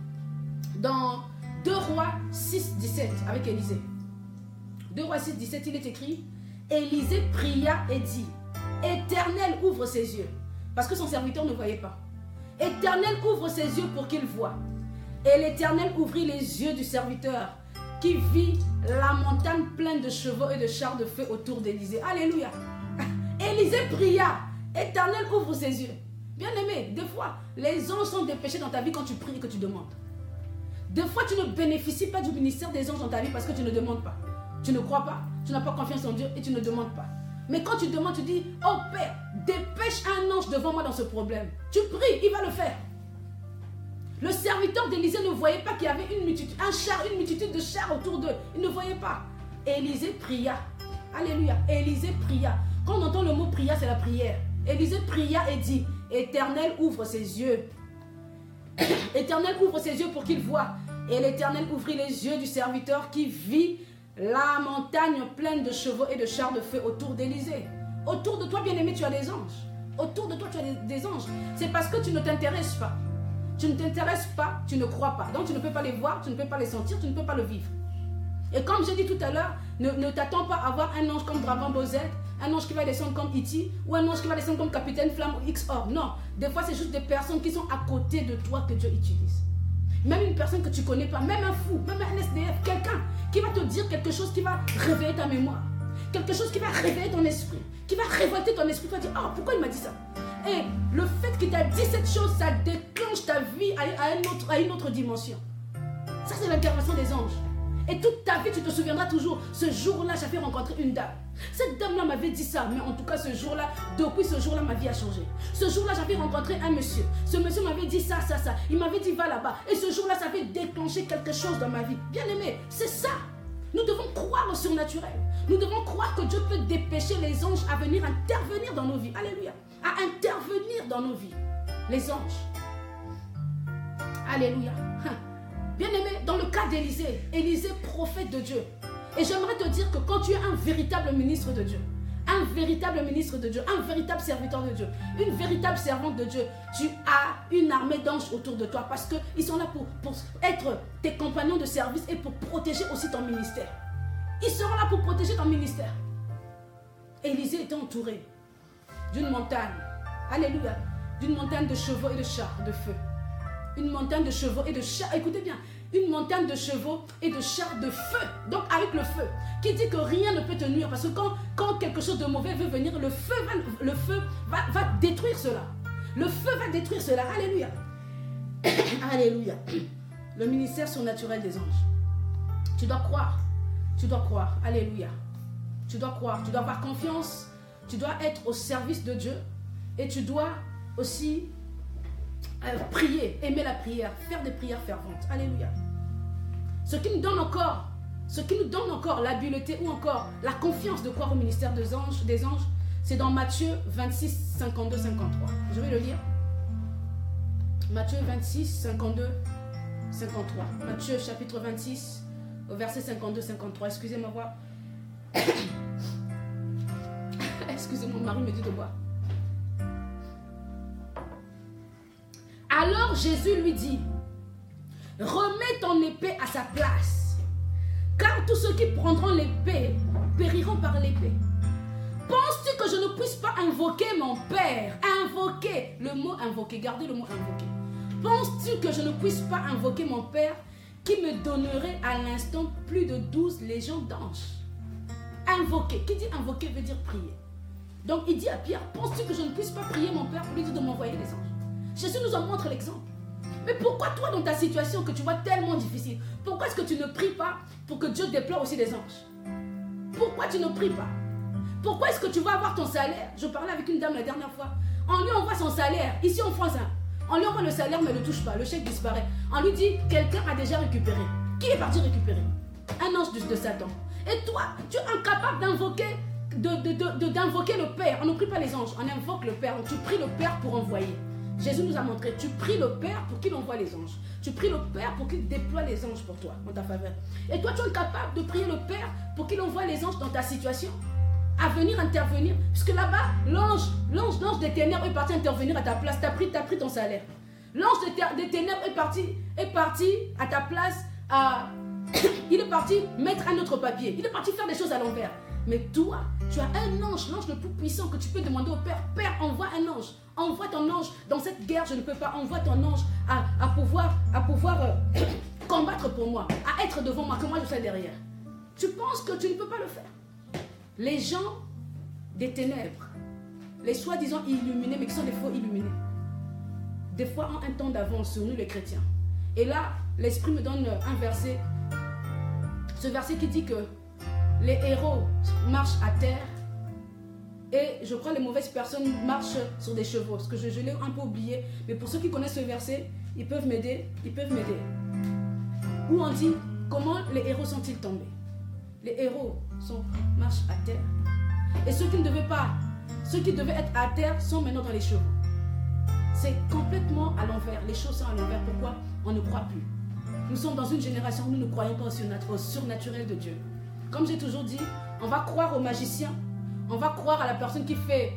2 Rois 6, 17 avec Élisée. 2 Rois 6, 17, il est écrit: Élisée pria et dit: Éternel, ouvre ses yeux. Parce que son serviteur ne voyait pas. Éternel, ouvre ses yeux pour qu'il voie. Et l'Éternel ouvrit les yeux du serviteur, qui vit la montagne pleine de chevaux et de chars de feu autour d'Élisée. Alléluia. Élisée pria: Éternel, ouvre ses yeux. Bien aimé, des fois, les anges sont dépêchés dans ta vie quand tu pries et que tu demandes. Des fois, tu ne bénéficies pas du ministère des anges dans ta vie parce que tu ne demandes pas. Tu ne crois pas, tu n'as pas confiance en Dieu et tu ne demandes pas. Mais quand tu demandes, tu dis: Oh Père, dépêche un ange devant moi dans ce problème. Tu pries, il va le faire. Le serviteur d'Élisée ne voyait pas qu'il y avait une multitude de chars autour d'eux. Il ne voyait pas. Élisée pria. Alléluia. Élisée pria. Quand on entend le mot pria, c'est la prière. Élisée pria et dit: Éternel, ouvre ses yeux. Éternel, ouvre ses yeux pour qu'il voie. Et l'Éternel ouvrit les yeux du serviteur qui vit la montagne pleine de chevaux et de chars de feu autour d'Élisée. Autour de toi, bien-aimé, tu as des anges. Autour de toi, tu as des anges. C'est parce que tu ne t'intéresses pas. Tu ne t'intéresses pas, tu ne crois pas. Donc tu ne peux pas les voir, tu ne peux pas les sentir, tu ne peux pas le vivre. Et comme j'ai dit tout à l'heure, ne t'attends pas à avoir un ange comme Dragon Ball Z, un ange qui va descendre comme E.T. ou un ange qui va descendre comme Capitaine Flamme ou XOR. Non, des fois c'est juste des personnes qui sont à côté de toi que Dieu utilise. Même une personne que tu ne connais pas, même un fou, même un SDF, quelqu'un qui va te dire quelque chose qui va réveiller ta mémoire. Quelque chose qui va réveiller ton esprit, qui va révolter ton esprit. Tu vas dire: oh, pourquoi il m'a dit ça? Et le fait qu'il t'a dit cette chose, ça déclenche ta vie à une autre dimension. Ça, c'est l'intervention des anges. Et toute ta vie, tu te souviendras toujours: ce jour-là, j'avais rencontré une dame. Cette dame-là m'avait dit ça, mais en tout cas, ce jour-là, depuis ce jour-là, ma vie a changé. Ce jour-là, j'avais rencontré un monsieur. Ce monsieur m'avait dit ça, ça, ça. Il m'avait dit: va là-bas. Et ce jour-là, ça avait déclenché quelque chose dans ma vie. Bien aimé, c'est ça. Nous devons croire au surnaturel. Nous devons croire que Dieu peut dépêcher les anges à venir intervenir dans nos vies. Alléluia. À intervenir dans nos vies. Les anges. Alléluia. Bien-aimé, dans le cas d'Élisée, Élisée, prophète de Dieu. Et j'aimerais te dire que quand tu es un véritable ministre de Dieu, un véritable ministre de Dieu, un véritable serviteur de Dieu, une véritable servante de Dieu, tu as une armée d'anges autour de toi parce qu'ils sont là pour être tes compagnons de service et pour protéger aussi ton ministère. Ils seront là pour protéger ton ministère. Élisée était entouré d'une montagne, alléluia, d'une montagne de chevaux et de chars de feu. Une montagne de chevaux et de chars, écoutez bien, une montagne de chevaux et de chars de feu. Donc avec le feu, qui dit que rien ne peut te nuire. Parce que quand quelque chose de mauvais veut venir, le feu va détruire cela. Le feu va détruire cela. Alléluia. Alléluia. Le ministère surnaturel des anges. Tu dois croire. Tu dois croire. Alléluia. Tu dois croire. Tu dois avoir confiance. Tu dois être au service de Dieu. Et tu dois aussi prier, aimer la prière, faire des prières ferventes. Alléluia. Ce qui nous donne encore l'habileté ou encore la confiance de croire au ministère des anges, c'est dans Matthieu 26, 52, 53. Je vais le lire. Matthieu 26, 52, 53. Matthieu chapitre 26, au verset 52, 53. Excusez ma voix. Excusez, mon mari me dit de boire. Alors Jésus lui dit: remets ton épée à sa place, car tous ceux qui prendront l'épée périront par l'épée. Penses-tu que je ne puisse pas invoquer mon Père? Invoquer, le mot invoquer, gardez le mot invoquer. Penses-tu que je ne puisse pas invoquer mon Père qui me donnerait à l'instant plus de 12 légions d'anges? Invoquer, qui dit invoquer veut dire prier. Donc il dit à Pierre, penses-tu que je ne puisse pas prier mon Père pour lui dire de m'envoyer les anges? Jésus nous en montre l'exemple. Mais pourquoi toi dans ta situation que tu vois tellement difficile, pourquoi est-ce que tu ne pries pas pour que Dieu déploie aussi des anges? Pourquoi tu ne pries pas? Pourquoi est-ce que tu vas avoir ton salaire? Je parlais avec une dame la dernière fois. On lui envoie son salaire, ici en France, on lui envoie le salaire mais elle ne le touche pas, le chèque disparaît. On lui dit, quelqu'un a déjà récupéré. Qui est parti récupérer? Un ange de Satan. Et toi, tu es incapable d'invoquer d'invoquer le Père. On ne prie pas les anges, on invoque le Père. Donc tu pries le Père pour envoyer. Jésus nous a montré, tu pries le Père pour qu'il envoie les anges. Tu pries le Père pour qu'il déploie les anges pour toi, en ta faveur. Et toi, tu es incapable de prier le Père pour qu'il envoie les anges dans ta situation, à venir intervenir. Puisque là-bas, l'ange des ténèbres est parti intervenir à ta place. Tu as pris ton salaire. L'ange des ténèbres est parti à ta place. Il est parti mettre un autre papier. Il est parti faire des choses à l'envers. Mais toi, tu as un ange, l'ange le plus puissant que tu peux demander au Père. Père, envoie un ange. Envoie ton ange. Dans cette guerre, je ne peux pas. Envoie ton ange à pouvoir combattre pour moi, à être devant moi, que moi je sois derrière. Tu penses que tu ne peux pas le faire? Les gens des ténèbres, les soi-disant illuminés, mais qui sont des faux illuminés, des fois ont un temps d'avance sur nous les chrétiens. Et là, l'Esprit me donne un verset. Ce verset qui dit que les héros marchent à terre et je crois les mauvaises personnes marchent sur des chevaux. Parce que je l'ai un peu oublié. Mais pour ceux qui connaissent ce verset, ils peuvent m'aider. Où on dit, comment les héros sont-ils tombés? Les héros marchent à terre. Et ceux qui devaient être à terre sont maintenant dans les chevaux. C'est complètement à l'envers. Les choses sont à l'envers. Pourquoi? On ne croit plus. Nous sommes dans une génération où nous ne croyons pas au surnaturel de Dieu. Comme j'ai toujours dit, on va croire aux magiciens, on va croire à la personne qui fait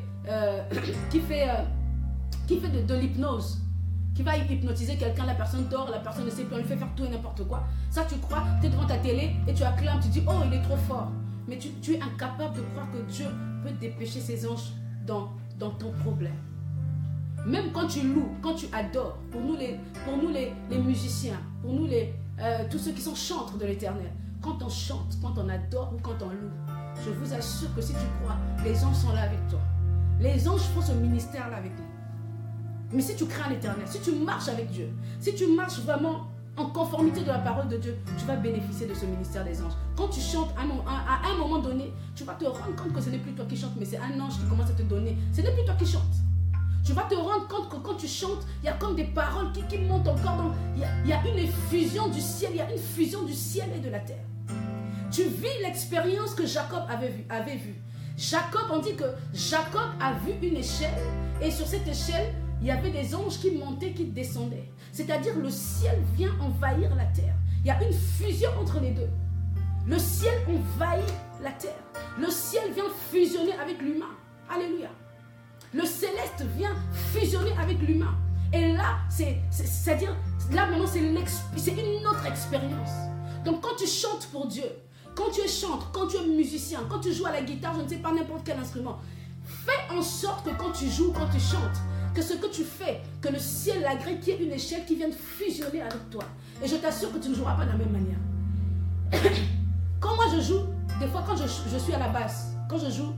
de l'hypnose, qui va hypnotiser quelqu'un, la personne dort, la personne ne sait plus, on lui fait faire tout et n'importe quoi. Ça, tu crois, tu es devant ta télé et tu acclames, tu dis, oh, il est trop fort. Mais tu es incapable de croire que Dieu peut dépêcher ses anges dans ton problème. Même quand tu loues, quand tu adores, pour nous les musiciens, pour nous tous ceux qui sont chantres de l'Éternel, quand on chante, quand on adore ou quand on loue, je vous assure que si tu crois, les anges sont là avec toi. Les anges font ce ministère-là avec nous. Mais si tu crains l'Éternel, si tu marches avec Dieu, si tu marches vraiment en conformité de la parole de Dieu, tu vas bénéficier de ce ministère des anges. Quand tu chantes, à un moment donné, tu vas te rendre compte que ce n'est plus toi qui chantes, mais c'est un ange qui commence à te donner. Ce n'est plus toi qui chantes. Tu vas te rendre compte que quand tu chantes, il y a comme des paroles qui montent encore. Il y a une effusion du ciel, il y a une fusion du ciel et de la terre. Tu vis l'expérience que Jacob avait vue. Jacob, on dit que Jacob a vu une échelle et sur cette échelle, il y avait des anges qui montaient, qui descendaient. C'est-à-dire le ciel vient envahir la terre. Il y a une fusion entre les deux. Le ciel envahit la terre. Le ciel vient fusionner avec l'humain. Alléluia. Le céleste vient fusionner avec l'humain. Et là, c'est-à-dire, là maintenant, c'est une autre expérience. Donc quand tu chantes pour Dieu, quand tu es chanteur, quand tu es musicien, quand tu joues à la guitare, je ne sais pas, n'importe quel instrument, fais en sorte que quand tu joues, quand tu chantes, que ce que tu fais, que le ciel l'agrée, qu'il y ait une échelle qui vienne fusionner avec toi. Et je t'assure que tu ne joueras pas de la même manière. Quand moi je joue, des fois quand je suis à la basse, quand je joue,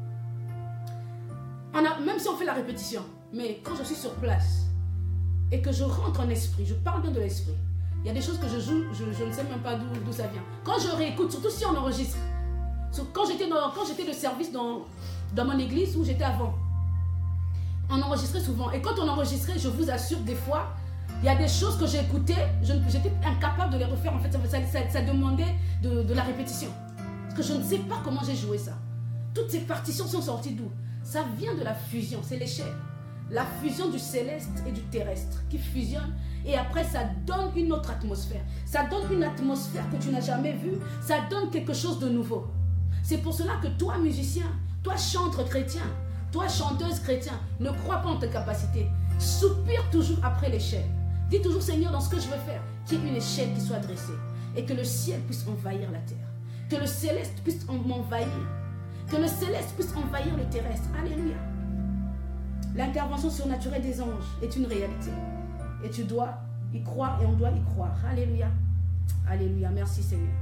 même si on fait la répétition, mais quand je suis sur place et que je rentre en esprit, je parle bien de l'esprit, il y a des choses que je joue, je ne sais même pas d'où ça vient. Quand je réécoute, surtout si on enregistre, quand j'étais de service dans mon église où j'étais avant, on enregistrait souvent. Et quand on enregistrait, je vous assure, des fois, il y a des choses que j'ai écoutées, j'étais incapable de les refaire. En fait, ça demandait de la répétition. Parce que je ne sais pas comment j'ai joué ça. Toutes ces partitions sont sorties d'où? Ça vient de la fusion, c'est l'échelle. La fusion du céleste et du terrestre qui fusionnent. Et après, ça donne une autre atmosphère. Ça donne une atmosphère que tu n'as jamais vue. Ça donne quelque chose de nouveau. C'est pour cela que toi, musicien, toi, chanteur chrétien, toi, chanteuse chrétien, ne crois pas en tes capacités. Soupire toujours après l'échelle. Dis toujours, Seigneur, dans ce que je veux faire, qu'il y ait une échelle qui soit dressée. Et que le ciel puisse envahir la terre. Que le céleste puisse m'envahir. Que le céleste puisse envahir le terrestre. Alléluia. L'intervention surnaturelle des anges est une réalité. Et tu dois y croire et on doit y croire. Alléluia. Alléluia. Merci Seigneur.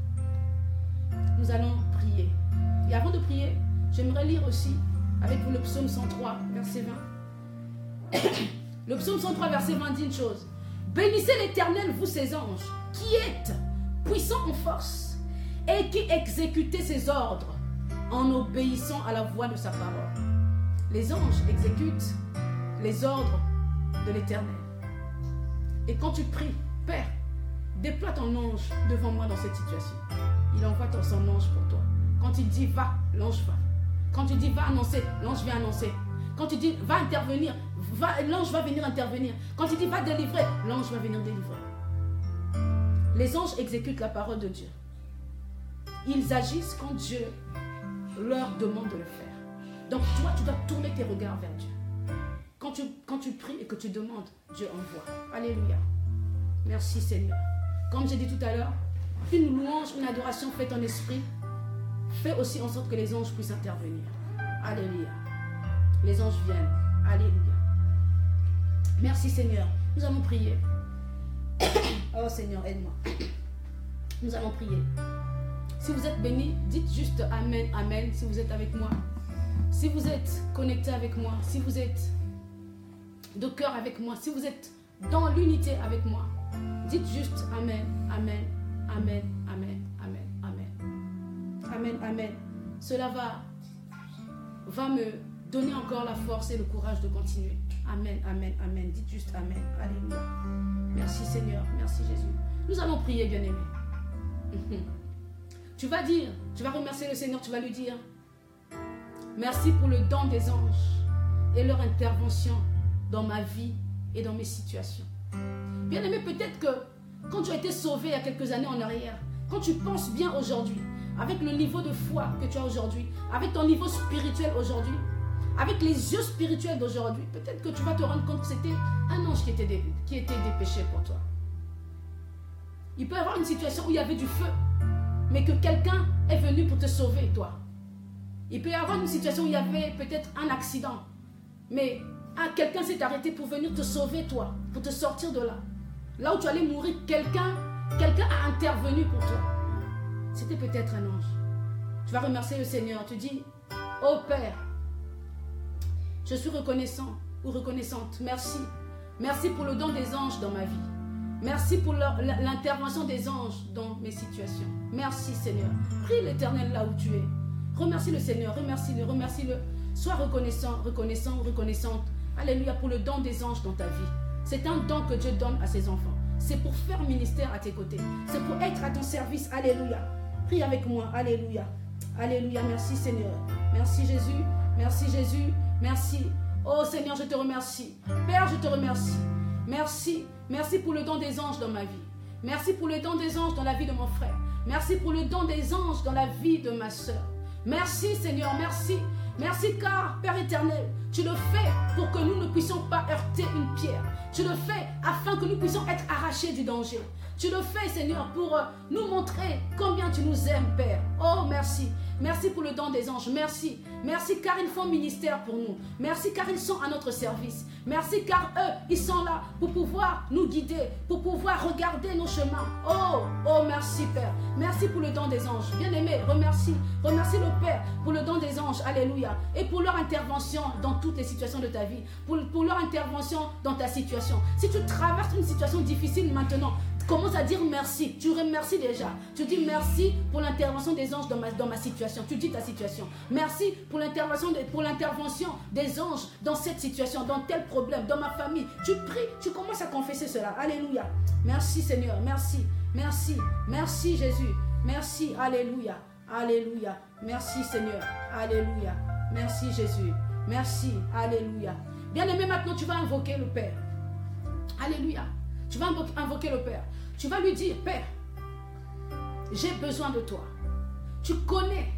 Nous allons prier. Et avant de prier, j'aimerais lire aussi avec vous le psaume 103, verset 20. Le psaume 103, verset 20 dit une chose. Bénissez l'Éternel, vous ses anges, qui êtes puissants en force et qui exécutez ses ordres en obéissant à la voix de sa parole. Les anges exécutent les ordres de l'Éternel. Et quand tu pries, Père, déploie ton ange devant moi dans cette situation. Il envoie son ange pour toi. Quand il dit va, l'ange va. Quand tu dis va annoncer, l'ange vient annoncer. Quand tu dis va intervenir, l'ange va venir intervenir. Quand tu dis va délivrer, l'ange va venir délivrer. Les anges exécutent la parole de Dieu. Ils agissent quand Dieu leur demande de le faire. Donc toi, tu dois tourner tes regards vers Dieu. Quand tu pries et que tu demandes, Dieu envoie. Alléluia. Merci Seigneur. Comme j'ai dit tout à l'heure, une louange, une adoration faite en esprit, fait aussi en sorte que les anges puissent intervenir. Alléluia. Les anges viennent. Alléluia. Merci Seigneur. Nous allons prier. Oh Seigneur, aide-moi. Nous allons prier. Si vous êtes bénis, dites juste Amen, Amen, si vous êtes avec moi. Si vous êtes connecté avec moi, si vous êtes de cœur avec moi, si vous êtes dans l'unité avec moi, dites juste Amen, Amen, Amen, Amen, Amen, Amen. Amen, Amen. Cela va me donner encore la force et le courage de continuer. Amen, Amen, Amen. Dites juste Amen. Alléluia. Merci Seigneur, merci Jésus. Nous allons prier, bien-aimés. Tu vas dire, tu vas remercier le Seigneur, tu vas lui dire merci pour le don des anges et leur intervention dans ma vie et dans mes situations. Bien-aimé, peut-être que quand tu as été sauvé il y a quelques années en arrière, quand tu penses bien aujourd'hui, avec le niveau de foi que tu as aujourd'hui, avec ton niveau spirituel aujourd'hui, avec les yeux spirituels d'aujourd'hui, peut-être que tu vas te rendre compte que c'était un ange qui était dépêché pour toi. Il peut y avoir une situation où il y avait du feu, mais que quelqu'un est venu pour te sauver, toi. Il peut y avoir une situation où il y avait peut-être un accident, mais quelqu'un s'est arrêté pour venir te sauver, toi, pour te sortir de là. Là où tu allais mourir, quelqu'un a intervenu pour toi. C'était peut-être un ange. Tu vas remercier le Seigneur. Tu dis, oh Père, je suis reconnaissant ou reconnaissante. Merci. Merci pour le don des anges dans ma vie. Merci pour l'intervention des anges dans mes situations. Merci Seigneur. Prie l'Éternel là où tu es. Remercie le Seigneur. Remercie-le. Remercie-le. Sois reconnaissant, reconnaissant ou reconnaissante. Alléluia pour le don des anges dans ta vie. C'est un don que Dieu donne à ses enfants. C'est pour faire ministère à tes côtés. C'est pour être à ton service. Alléluia. Prie avec moi. Alléluia. Alléluia. Merci Seigneur. Merci Jésus. Merci Jésus. Merci. Oh Seigneur, je te remercie. Père, je te remercie. Merci. Merci pour le don des anges dans ma vie. Merci pour le don des anges dans la vie de mon frère. Merci pour le don des anges dans la vie de ma soeur. Merci Seigneur, merci. Merci car, Père éternel, tu le fais pour que nous ne puissions pas heurter une pierre. Tu le fais afin que nous puissions être arrachés du danger. Tu le fais, Seigneur, pour nous montrer combien tu nous aimes, Père. Oh, merci. Merci pour le don des anges. Merci. Merci car ils font ministère pour nous. Merci car ils sont à notre service. Merci car eux, ils sont là pour pouvoir nous guider, pour pouvoir regarder nos chemins. Oh, oh, merci Père. Merci pour le don des anges. Bien-aimé, remercie. Remercie le Père pour le don des anges. Alléluia. Et pour leur intervention dans toutes les situations de ta vie. Pour leur intervention dans ta situation. Si tu traverses une situation difficile maintenant, commence à dire merci. Tu remercies déjà. Tu dis merci pour l'intervention des anges dans ma situation. Tu dis ta situation. Merci pour l'intervention des anges dans cette situation, dans tel problème, dans ma famille. Tu pries, tu commences à confesser cela. Alléluia. Merci Seigneur. Merci. Merci. Merci Jésus. Merci. Alléluia. Alléluia. Merci Seigneur. Alléluia. Merci Jésus. Merci. Alléluia. Bien-aimé, maintenant tu vas invoquer le Père. Alléluia. Tu vas invoquer le Père. Tu vas lui dire, Père, j'ai besoin de toi. Tu connais,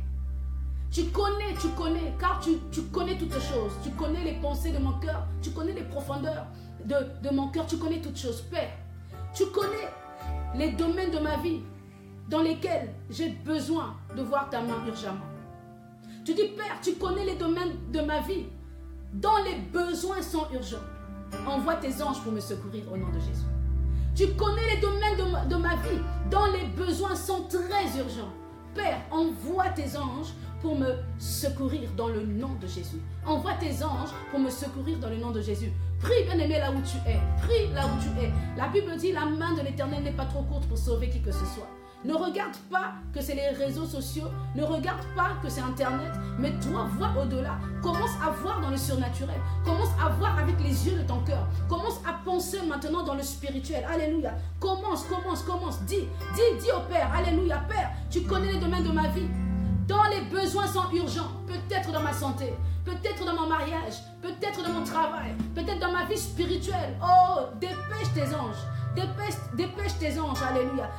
car tu connais toutes choses. Tu connais les pensées de mon cœur. Tu connais les profondeurs de mon cœur. Tu connais toutes choses. Père, tu connais les domaines de ma vie dans lesquels j'ai besoin de voir ta main urgemment. Tu dis, Père, tu connais les domaines de ma vie, dont les besoins sont urgents. Envoie tes anges pour me secourir au nom de Jésus. Tu connais les domaines de ma vie, dont les besoins sont très urgents. Père, envoie tes anges pour me secourir dans le nom de Jésus. Envoie tes anges pour me secourir dans le nom de Jésus. Prie, bien-aimé, là où tu es. Prie là où tu es. La Bible dit, la main de l'Éternel n'est pas trop courte pour sauver qui que ce soit. Ne regarde pas que c'est les réseaux sociaux, ne regarde pas que c'est Internet, mais toi, vois au-delà. Commence à voir dans le surnaturel. Commence à voir avec les yeux de ton cœur. Commence à penser maintenant dans le spirituel. Alléluia. Commence. Dis au Père. Alléluia. Père, tu connais les domaines de ma vie. Dont les besoins sont urgents. Peut-être dans ma santé, peut-être dans mon mariage, peut-être dans mon travail, peut-être dans ma vie spirituelle. Oh, dépêche tes anges. Dépêche tes anges, alléluia.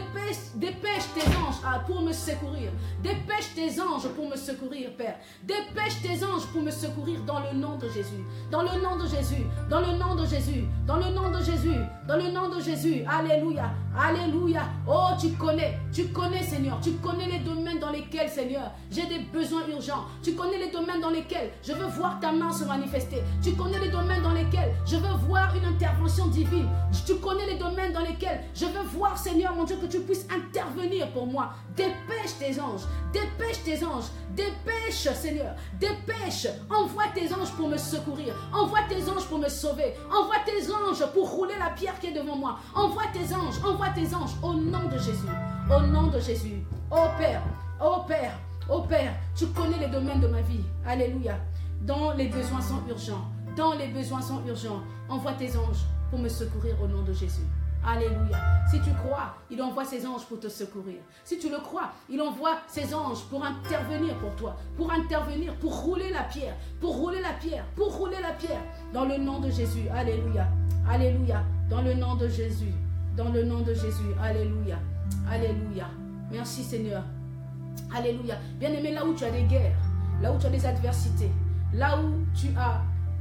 Dépêche tes anges pour me secourir. Dépêche tes anges pour me secourir, Père. Dépêche tes anges pour me secourir dans le nom de Jésus. Dans le nom de Jésus. Dans le nom de Jésus. Dans le nom de Jésus. Dans le nom de Jésus. Alléluia. Alléluia. Oh, tu connais, Seigneur. Tu connais les domaines dans lesquels, Seigneur, j'ai des besoins urgents. Tu connais les domaines dans lesquels je veux voir ta main se manifester. Tu connais les domaines dans lesquels je veux voir une intervention divine. Tu connais les domaines dans lesquels je veux voir, Seigneur, mon Dieu, que tu puisses intervenir pour moi. Dépêche tes anges. Dépêche tes anges. Dépêche, Seigneur. Dépêche. Envoie tes anges pour me secourir. Envoie tes anges pour me sauver. Envoie tes anges pour rouler la pierre qui est devant moi. Envoie tes anges. Envoie tes anges au nom de Jésus. Au nom de Jésus. Oh Père. Oh Père. Oh Père. Tu connais les domaines de ma vie. Alléluia. Dont les besoins sont urgents. Dont les besoins sont urgents. Envoie tes anges pour me secourir au nom de Jésus. Alléluia. Si tu crois, il envoie ses anges pour te secourir. Si tu le crois, il envoie ses anges pour intervenir pour toi, pour intervenir, pour rouler la pierre, pour rouler la pierre, pour rouler la pierre. Dans le nom de Jésus. Alléluia. Alléluia. Dans le nom de Jésus. Dans le nom de Jésus. Alléluia. Alléluia. Merci Seigneur. Alléluia. Bien-aimé, là où tu as des guerres, là où tu as des adversités, là où tu as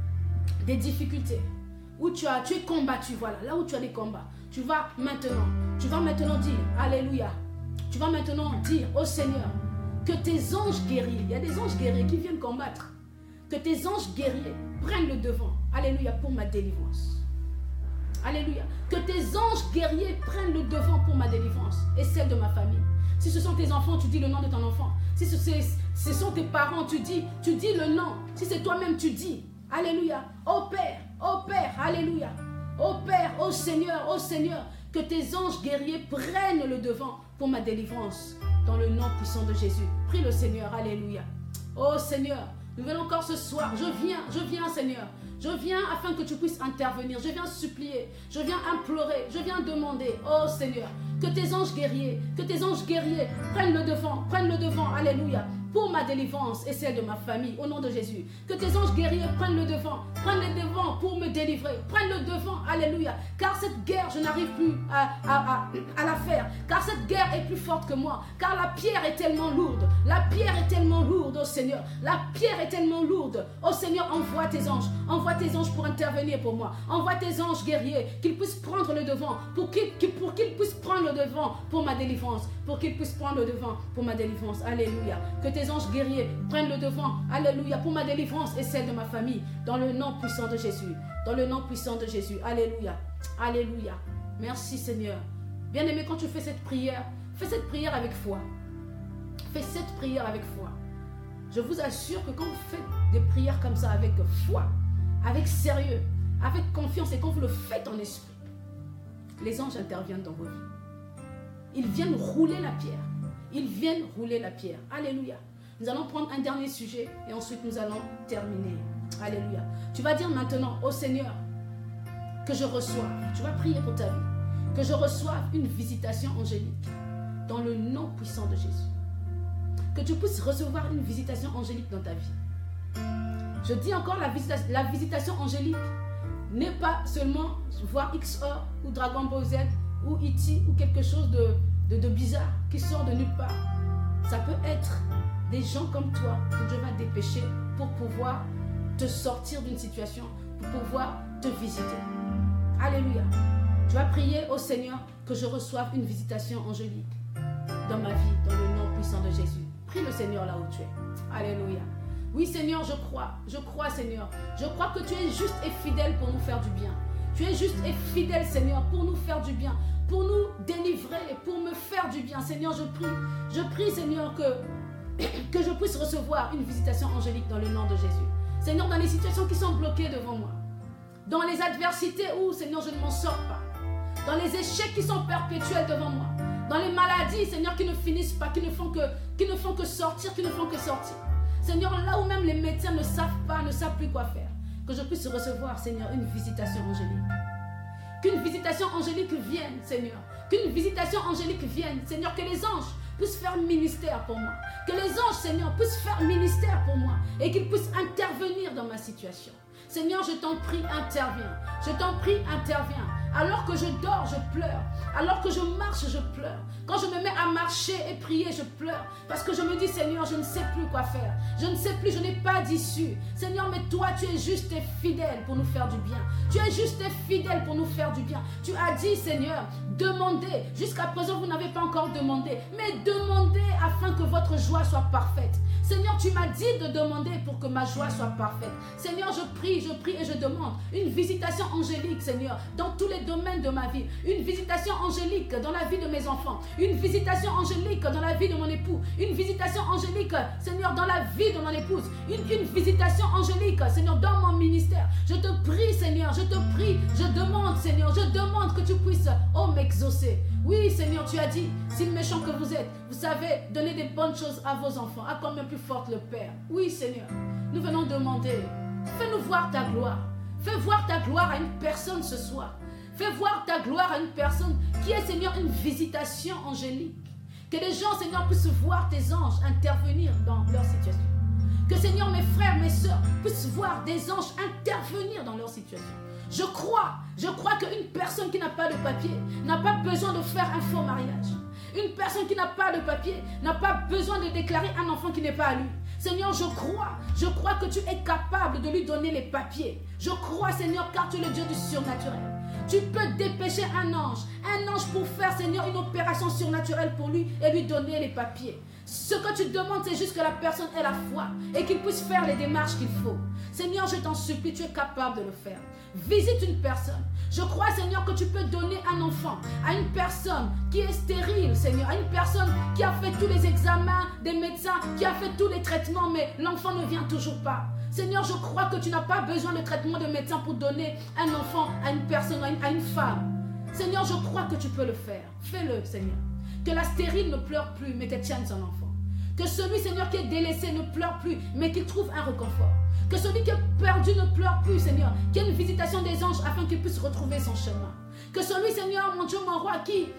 des difficultés, où tu es combattu, voilà, là où tu as des combats, tu vas maintenant dire, alléluia, tu vas maintenant dire au Seigneur que tes anges guerriers, il y a des anges guerriers qui viennent combattre, que tes anges guerriers prennent le devant, alléluia, pour ma délivrance. Alléluia, que tes anges guerriers prennent le devant pour ma délivrance et celle de ma famille. Si ce sont tes enfants, tu dis le nom de ton enfant. Si ce sont tes parents, tu dis le nom. Si c'est toi-même, tu dis, alléluia, oh Père, alléluia. Oh Père, oh Seigneur, que tes anges guerriers prennent le devant pour ma délivrance. Dans le nom puissant de Jésus. Prie le Seigneur, alléluia. Oh Seigneur, nous venons encore ce soir. Je viens Seigneur. Je viens afin que tu puisses intervenir. Je viens supplier. Je viens implorer. Je viens demander. Oh Seigneur, que tes anges guerriers prennent le devant, alléluia, pour ma délivrance et celle de ma famille, au nom de Jésus. Que tes anges guerriers prennent le devant pour me délivrer, prennent le devant, alléluia. Car cette guerre, je n'arrive plus à la faire. Car cette guerre est plus forte que moi. Car la pierre est tellement lourde. La pierre est tellement lourde, oh Seigneur. La pierre est tellement lourde. Oh Seigneur, envoie tes anges. Envoie tes anges pour intervenir pour moi. Envoie tes anges guerriers, qu'ils puissent prendre le devant, pour qu'ils puissent prendre le devant pour ma délivrance. Pour qu'ils puissent prendre le devant pour ma délivrance. Alléluia. Que tes anges guerriers prennent le devant. Alléluia. Pour ma délivrance et celle de ma famille. Dans le nom puissant de Jésus. Dans le nom puissant de Jésus. Alléluia. Alléluia. Merci Seigneur. Bien-aimé, quand tu fais cette prière, fais cette prière avec foi. Fais cette prière avec foi. Je vous assure que quand vous faites des prières comme ça avec foi, avec sérieux, avec confiance et quand vous le faites en esprit, les anges interviennent dans vos vies. Ils viennent rouler la pierre. Ils viennent rouler la pierre. Alléluia. Nous allons prendre un dernier sujet et ensuite nous allons terminer. Alléluia. Tu vas dire maintenant au Seigneur que je reçoive. Tu vas prier pour ta vie. Que je reçoive une visitation angélique dans le nom puissant de Jésus. Que tu puisses recevoir une visitation angélique dans ta vie. Je dis encore, la visitation angélique n'est pas seulement voir XOR ou Dragon Ball Z ou E.T. ou quelque chose de bizarre qui sort de nulle part. Ça peut être des gens comme toi que Dieu va dépêcher pour pouvoir te sortir d'une situation, pour pouvoir te visiter. Alléluia. Tu vas prier au Seigneur que je reçoive une visitation angélique dans ma vie, dans le nom puissant de Jésus. Prie le Seigneur là où tu es. Alléluia. Oui Seigneur, je crois Seigneur. Je crois que tu es juste et fidèle pour nous faire du bien. Tu es juste et fidèle Seigneur pour nous faire du bien, pour nous délivrer, pour me faire du bien. Seigneur, je prie Seigneur que je puisse recevoir une visitation angélique dans le nom de Jésus. Seigneur, dans les situations qui sont bloquées devant moi, dans les adversités où Seigneur je ne m'en sors pas, dans les échecs qui sont perpétuels devant moi, dans les maladies Seigneur qui ne finissent pas, qui ne font que sortir, Seigneur, là où même les médecins ne savent plus quoi faire, que je puisse recevoir, Seigneur, une visitation angélique. Qu'une visitation angélique vienne, Seigneur. Qu'une visitation angélique vienne, Seigneur, que les anges puissent faire ministère pour moi. Que les anges, Seigneur, puissent faire ministère pour moi et qu'ils puissent intervenir dans ma situation. Seigneur, je t'en prie, interviens. Je t'en prie, interviens. Alors que je dors, je pleure. Alors que je marche, je pleure. Quand je me mets à marcher et prier, je pleure. Parce que je me dis, Seigneur, je ne sais plus quoi faire. Je ne sais plus, je n'ai pas d'issue. Seigneur, mais toi, tu es juste et fidèle pour nous faire du bien. Tu es juste et fidèle pour nous faire du bien. Tu as dit, Seigneur, demandez. Jusqu'à présent, vous n'avez pas encore demandé. Mais demandez afin que votre joie soit parfaite. Seigneur, tu m'as dit de demander pour que ma joie soit parfaite. Seigneur, je prie et je demande une visitation angélique, Seigneur, dans tous les domaines de ma vie. Une visitation angélique dans la vie de mes enfants. Une visitation angélique dans la vie de mon époux. Une visitation angélique, Seigneur, dans la vie de mon épouse. Une visitation angélique, Seigneur, dans mon ministère. Je te prie, Seigneur, je te prie, je demande, Seigneur, je demande que tu puisses, m'exaucer. Oui, Seigneur, tu as dit, si méchant que vous êtes, vous savez donner des bonnes choses à vos enfants, à combien plus forte le Père. Oui, Seigneur, nous venons demander, fais-nous voir ta gloire. Fais voir ta gloire à une personne ce soir. Fais voir ta gloire à une personne qui est, Seigneur, une visitation angélique. Que les gens, Seigneur, puissent voir tes anges intervenir dans leur situation. Que, Seigneur, mes frères, mes sœurs puissent voir des anges intervenir dans leur situation. Je crois qu'une personne qui n'a pas de papier n'a pas besoin de faire un faux mariage. Une personne qui n'a pas de papier n'a pas besoin de déclarer un enfant qui n'est pas à lui. Seigneur, je crois que tu es capable de lui donner les papiers. Je crois, Seigneur, car tu es le Dieu du surnaturel. Tu peux dépêcher un ange pour faire, Seigneur, une opération surnaturelle pour lui et lui donner les papiers. Ce que tu demandes, c'est juste que la personne ait la foi et qu'il puisse faire les démarches qu'il faut. Seigneur, je t'en supplie, tu es capable de le faire. Visite une personne. Je crois, Seigneur, que tu peux donner un enfant à une personne qui est stérile, Seigneur, à une personne qui a fait tous les examens des médecins, qui a fait tous les traitements, mais l'enfant ne vient toujours pas. Seigneur, je crois que tu n'as pas besoin de traitement de médecin pour donner un enfant à une personne, à une femme. Seigneur, je crois que tu peux le faire. Fais-le, Seigneur. Que la stérile ne pleure plus, mais qu'elle tienne son enfant. Que celui, Seigneur, qui est délaissé ne pleure plus, mais qu'il trouve un réconfort. Que celui qui est perdu ne pleure plus, Seigneur. Qu'il y ait une visitation des anges afin qu'il puisse retrouver son chemin. Que celui, Seigneur, mon Dieu, mon roi,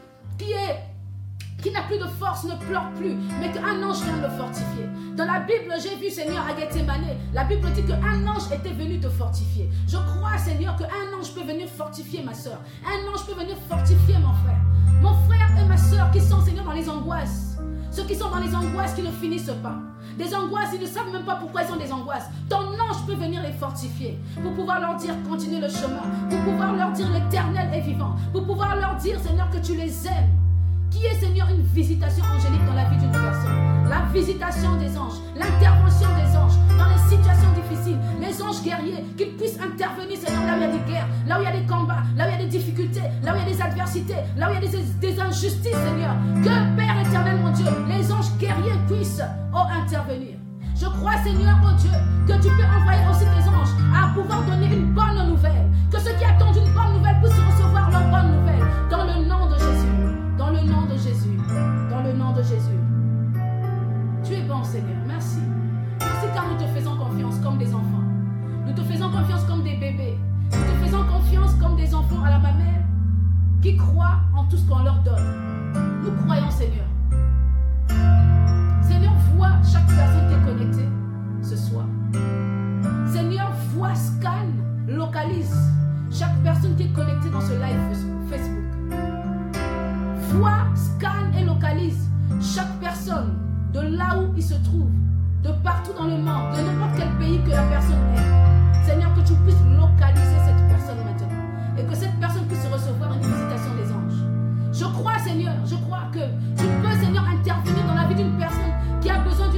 qui n'a plus de force ne pleure plus, mais qu'un ange vient le fortifier. Dans la Bible, j'ai vu, Seigneur, à Gethsemane, la Bible dit qu'un ange était venu te fortifier. Je crois, Seigneur, qu'un ange peut venir fortifier ma soeur. Un ange peut venir fortifier mon frère. Mon frère et ma soeur qui sont, Seigneur, dans les angoisses. Ceux qui sont dans les angoisses qui ne finissent pas. Des angoisses, ils ne savent même pas pourquoi ils ont des angoisses. Ton ange peut venir les fortifier. Pour pouvoir leur dire, continue le chemin. Pour pouvoir leur dire, l'Éternel est vivant. Pour pouvoir leur dire, Seigneur, que tu les aimes. Qui est, Seigneur, une visitation angélique dans la vie d'une personne. La visitation des anges, l'intervention des anges dans les situations difficiles, les anges guerriers, qu'ils puissent intervenir, Seigneur, là où il y a des guerres, là où il y a des combats, là où il y a des difficultés, là où il y a des adversités, là où il y a des injustices, Seigneur. Que, Père éternel, mon Dieu, les anges guerriers puissent intervenir. Je crois, Seigneur, mon Dieu, que tu peux envoyer aussi tes anges à pouvoir donner une bonne nouvelle. Que ceux qui attendent une bonne nouvelle puissent recevoir leur bonne nouvelle. Dans le nom de Jésus. Dans le nom de Jésus. Dans le nom de Jésus. Tu es bon, Seigneur. Merci. Merci car nous te faisons confiance comme des enfants. Nous te faisons confiance comme des bébés. Nous te faisons confiance comme des enfants à la mamelle qui croient en tout ce qu'on leur donne. Nous croyons, Seigneur. Seigneur, vois chaque personne qui est connectée ce soir. Seigneur, vois, scanne, localise chaque personne qui est connectée dans ce live Facebook. Vois, scanne et localise chaque personne de là où il se trouve, de partout dans le monde, de n'importe quel pays que la personne est. Seigneur, que tu puisses localiser cette personne maintenant et que cette personne puisse recevoir une visitation des anges. Je crois, Seigneur, je crois que tu peux, Seigneur, intervenir dans la vie d'une personne qui a besoin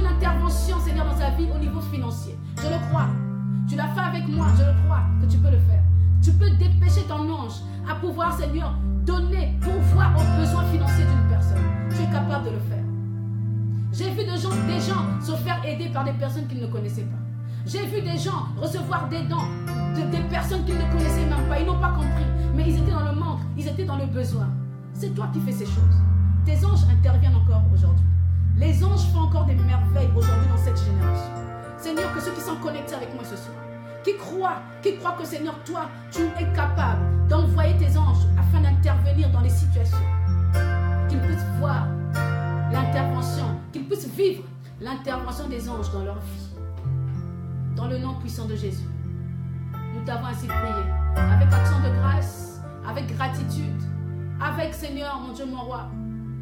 pouvoir, Seigneur, donner, pourvoir aux besoins financiers d'une personne. Tu es capable de le faire. J'ai vu des gens se faire aider par des personnes qu'ils ne connaissaient pas. J'ai vu des gens recevoir des dons des personnes qu'ils ne connaissaient même pas. Ils n'ont pas compris, mais ils étaient dans le manque, ils étaient dans le besoin. C'est toi qui fais ces choses. Tes anges interviennent encore aujourd'hui. Les anges font encore des merveilles aujourd'hui dans cette génération. Seigneur, que ceux qui sont connectés avec moi ce soir, qui croient que Seigneur, toi, tu es capable d'envoyer tes anges afin d'intervenir dans les situations, qu'ils puissent voir l'intervention, qu'ils puissent vivre l'intervention des anges dans leur vie. Dans le nom puissant de Jésus, nous t'avons ainsi prié, avec action de grâce, avec gratitude, avec Seigneur, mon Dieu, mon roi,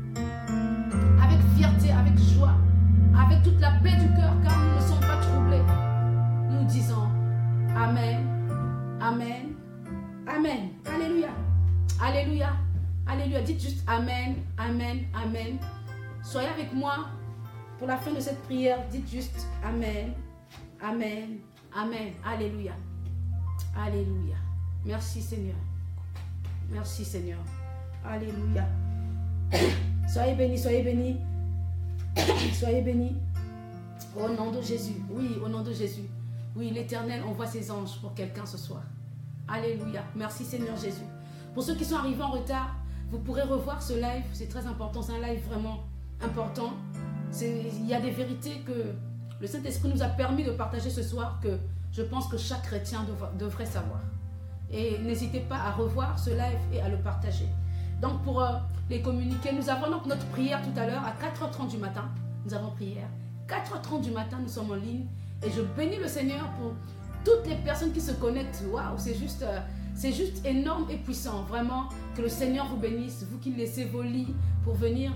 avec fierté, avec joie, avec toute la paix du cœur, car nous ne sommes pas troublés. Nous disons Amen, Amen, Amen. Alléluia, Alléluia, Alléluia. Dites juste Amen, Amen, Amen. Soyez avec moi pour la fin de cette prière. Dites juste Amen, Amen, Amen. Alléluia, Alléluia. Merci Seigneur. Merci Seigneur. Alléluia. Soyez bénis, soyez bénis. Soyez bénis. Au nom de Jésus. Oui, au nom de Jésus. Oui, l'Éternel envoie ses anges pour quelqu'un ce soir. Alléluia. Merci Seigneur Jésus. Pour ceux qui sont arrivés en retard, vous pourrez revoir ce live. C'est très important. C'est un live vraiment important. Il y a des vérités que le Saint-Esprit nous a permis de partager ce soir que je pense que chaque chrétien devrait savoir. Et n'hésitez pas à revoir ce live et à le partager. Donc pour les communiquer, nous avons donc notre prière tout à l'heure à 4h30 du matin. Nous avons prière. 4h30 du matin, nous sommes en ligne. Et je bénis le Seigneur pour toutes les personnes qui se connectent. Waouh, c'est juste énorme et puissant. Vraiment, que le Seigneur vous bénisse. Vous qui laissez vos lits pour venir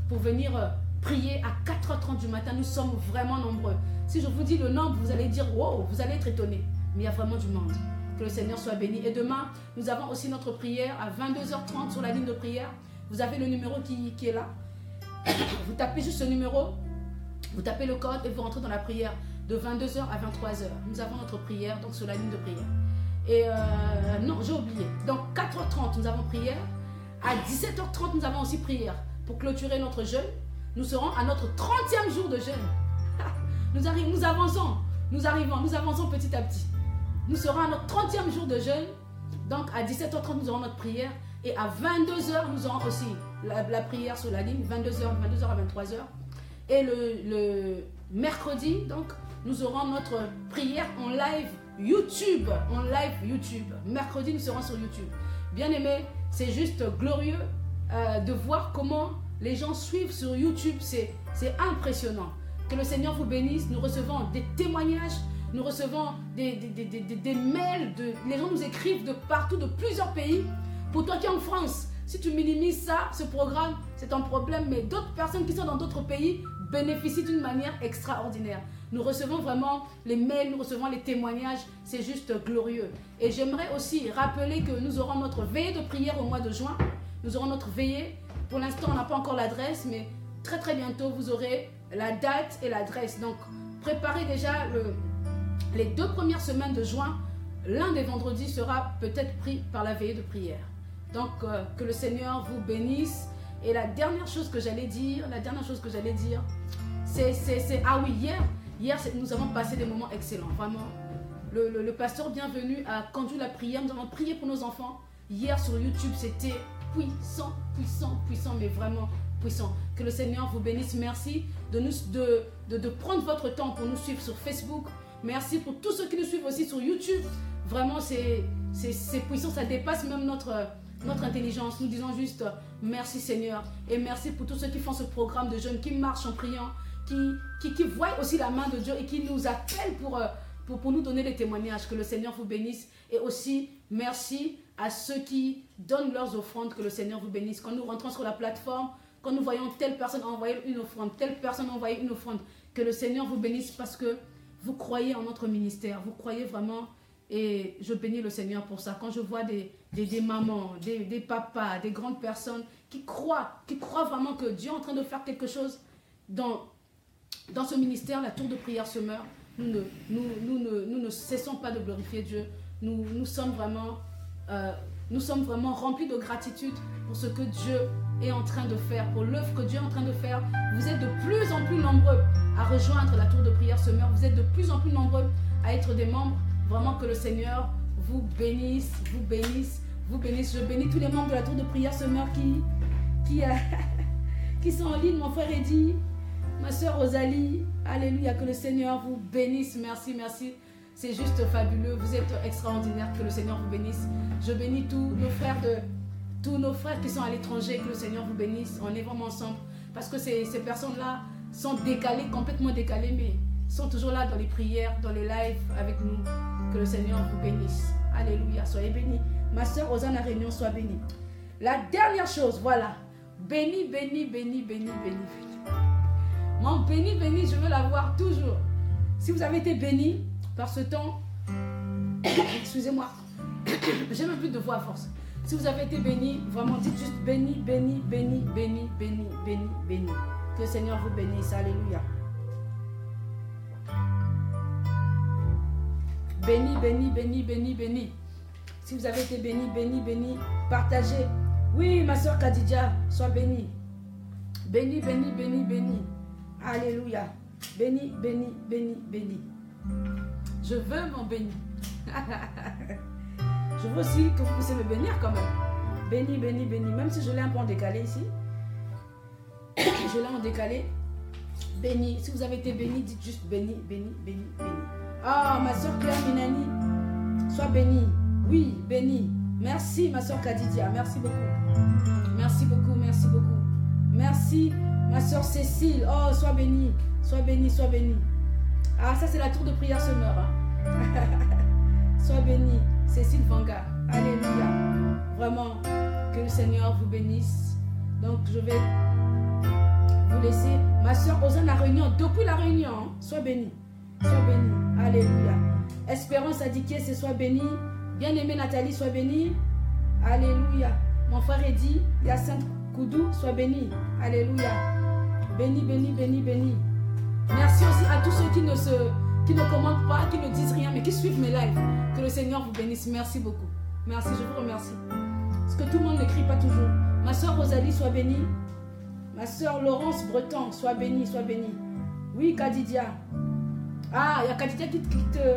prier à 4h30 du matin. Nous sommes vraiment nombreux. Si je vous dis le nombre, vous allez dire, wow, vous allez être étonnés. Mais il y a vraiment du monde. Que le Seigneur soit béni. Et demain, nous avons aussi notre prière à 22h30 sur la ligne de prière. Vous avez le numéro qui est là. Vous tapez juste ce numéro, vous tapez le code et vous rentrez dans la prière de 22h à 23h. Nous avons notre prière donc sur la ligne de prière. Et non, j'ai oublié. Donc 4h30, nous avons prière. À 17h30, nous avons aussi prière pour clôturer notre jeûne. Nous serons à notre 30e jour de jeûne. Nous avançons petit à petit. Nous serons à notre 30e jour de jeûne. Donc à 17h30, nous aurons notre prière. Et à 22h, nous aurons aussi la prière sur la ligne. 22h à 23h. Et le mercredi, donc, nous aurons notre prière en live YouTube. Mercredi, nous serons sur YouTube. Bien aimé, c'est juste glorieux de voir comment les gens suivent sur YouTube. C'est impressionnant. Que le Seigneur vous bénisse. Nous recevons des témoignages. Nous recevons des mails. Les gens nous écrivent de partout, de plusieurs pays. Pour toi qui es en France, si tu minimises ça, ce programme, c'est un problème. Mais d'autres personnes qui sont dans d'autres pays bénéficient d'une manière extraordinaire. Nous recevons vraiment les mails, nous recevons les témoignages. C'est juste glorieux. Et j'aimerais aussi rappeler que nous aurons notre veillée de prière au mois de juin. Nous aurons notre veillée. Pour l'instant, on n'a pas encore l'adresse, mais très très bientôt, vous aurez la date et l'adresse. Donc, préparez déjà les 2 premières semaines de juin. L'un des vendredis sera peut-être pris par la veillée de prière. Donc, que le Seigneur vous bénisse. Et la dernière chose que j'allais dire, c'est ah oui, hier nous avons passé des moments excellents. Vraiment, le pasteur bienvenu a conduit la prière. Nous avons prié pour nos enfants. Hier sur YouTube, c'était puissant, mais vraiment puissant. Que le Seigneur vous bénisse. Merci de prendre votre temps pour nous suivre sur Facebook. Merci pour tous ceux qui nous suivent aussi sur YouTube. Vraiment, c'est puissant. Ça dépasse même notre intelligence. Nous disons juste merci Seigneur. Et merci pour tous ceux qui font ce programme de jeunes, qui marchent en priant, qui voient aussi la main de Dieu et qui nous appellent pour nous donner des témoignages. Que le Seigneur vous bénisse. Et aussi, merci à ceux qui donnent leurs offrandes. Que le Seigneur vous bénisse. Quand nous rentrons sur la plateforme, quand nous voyons telle personne envoyer une offrande, telle personne envoyer une offrande, que le Seigneur vous bénisse parce que vous croyez en notre ministère. Vous croyez vraiment. Et je bénis le Seigneur pour ça. Quand je vois des mamans, des papas, des grandes personnes qui croient vraiment que Dieu est en train de faire quelque chose dans ce ministère, la tour de prière se meurt. Nous ne cessons pas de glorifier Dieu. Nous sommes vraiment nous sommes vraiment remplis de gratitude pour ce que Dieu est en train de faire, pour l'œuvre que Dieu est en train de faire. Vous êtes de plus en plus nombreux à rejoindre la tour de prière Semeur. Vous êtes de plus en plus nombreux à être des membres. Vraiment que le Seigneur vous bénisse, vous bénisse, vous bénisse. Je bénis tous les membres de la tour de prière Semeur qui sont en ligne. Mon frère Eddy, ma soeur Rosalie. Alléluia, que le Seigneur vous bénisse. Merci, merci. C'est juste fabuleux. Vous êtes extraordinaires. Que le Seigneur vous bénisse. Je bénis tous nos frères qui sont à l'étranger. Que le Seigneur vous bénisse. On est vraiment ensemble. Parce que ces personnes-là sont décalées, complètement décalées, mais sont toujours là dans les prières, dans les lives avec nous. Que le Seigneur vous bénisse. Alléluia. Soyez bénis. Ma soeur Rosanna Réunion, soit bénie. La dernière chose, voilà. Béni, béni, béni, béni, béni. Mon béni, béni, je veux l'avoir toujours. Si vous avez été béni par ce temps, excusez-moi, j'ai même plus de voix à force. Si vous avez été béni, vraiment dites juste béni, béni, béni, béni, béni, béni, béni. Que le Seigneur vous bénisse. Alléluia. Béni, béni, béni, béni, béni. Si vous avez été béni, béni, béni, partagez. Oui, ma soeur Khadija, sois bénie. Béni, béni, béni, béni. Alléluia. Béni, béni, béni, béni. Je veux mon béni. Je veux aussi que vous puissiez me bénir quand même. Béni, béni, béni. Même si je l'ai un peu en décalé ici. Je l'ai en décalé. Béni. Si vous avez été béni, dites juste béni, béni, béni, béni. Ah, ma soeur Claire Minani, sois bénie. Oui, béni. Merci, ma soeur Kadidia. Merci beaucoup. Merci beaucoup, merci beaucoup. Merci, ma soeur Cécile. Oh, sois bénie. Sois bénie, sois bénie. Ah, ça, c'est la tour de prière Semeur. Hein? Sois bénie, Cécile Vanga. Alléluia. Vraiment, que le Seigneur vous bénisse. Donc, je vais vous laisser. Ma soeur Ozan la Réunion, depuis la Réunion, hein? Sois bénie. Sois bénie. Alléluia. Espérance Adiké, c'est sois bénie. Bien-aimée Nathalie, sois bénie. Alléluia. Mon frère Eddy, Yacinthe Koudou, sois béni. Alléluia. Béni, béni, béni, béni. Merci aussi à tous ceux qui ne commentent pas, qui ne disent rien, mais qui suivent mes lives. Que le Seigneur vous bénisse. Merci beaucoup. Merci, je vous remercie. Parce que tout le monde n'écrit pas toujours. Ma soeur Rosalie, sois bénie. Ma soeur Laurence Breton, sois bénie, sois bénie. Oui, Kadidia. Ah, il y a Kadidia qui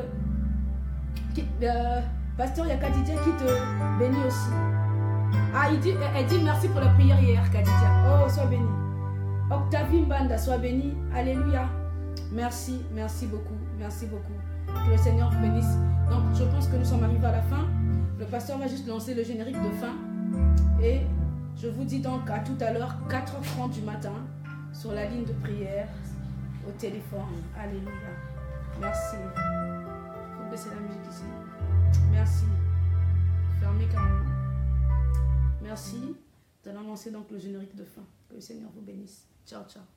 pasteur, il y a Kadidia qui te bénit aussi. Ah, elle dit merci pour la prière hier, Kadidia. Oh, sois bénie. Octavie Mbanda, sois bénie. Alléluia. Merci, merci beaucoup. Merci beaucoup. Que le Seigneur vous bénisse. Donc, je pense que nous sommes arrivés à la fin. Le pasteur va juste lancer le générique de fin. Et je vous dis donc à tout à l'heure, 4h30 du matin, sur la ligne de prière, au téléphone. Alléluia. Merci. Il faut baisser la musique ici. Merci. Fermez quand même. Merci. Nous allons lancer donc le générique de fin. Que le Seigneur vous bénisse. Ciao, ciao.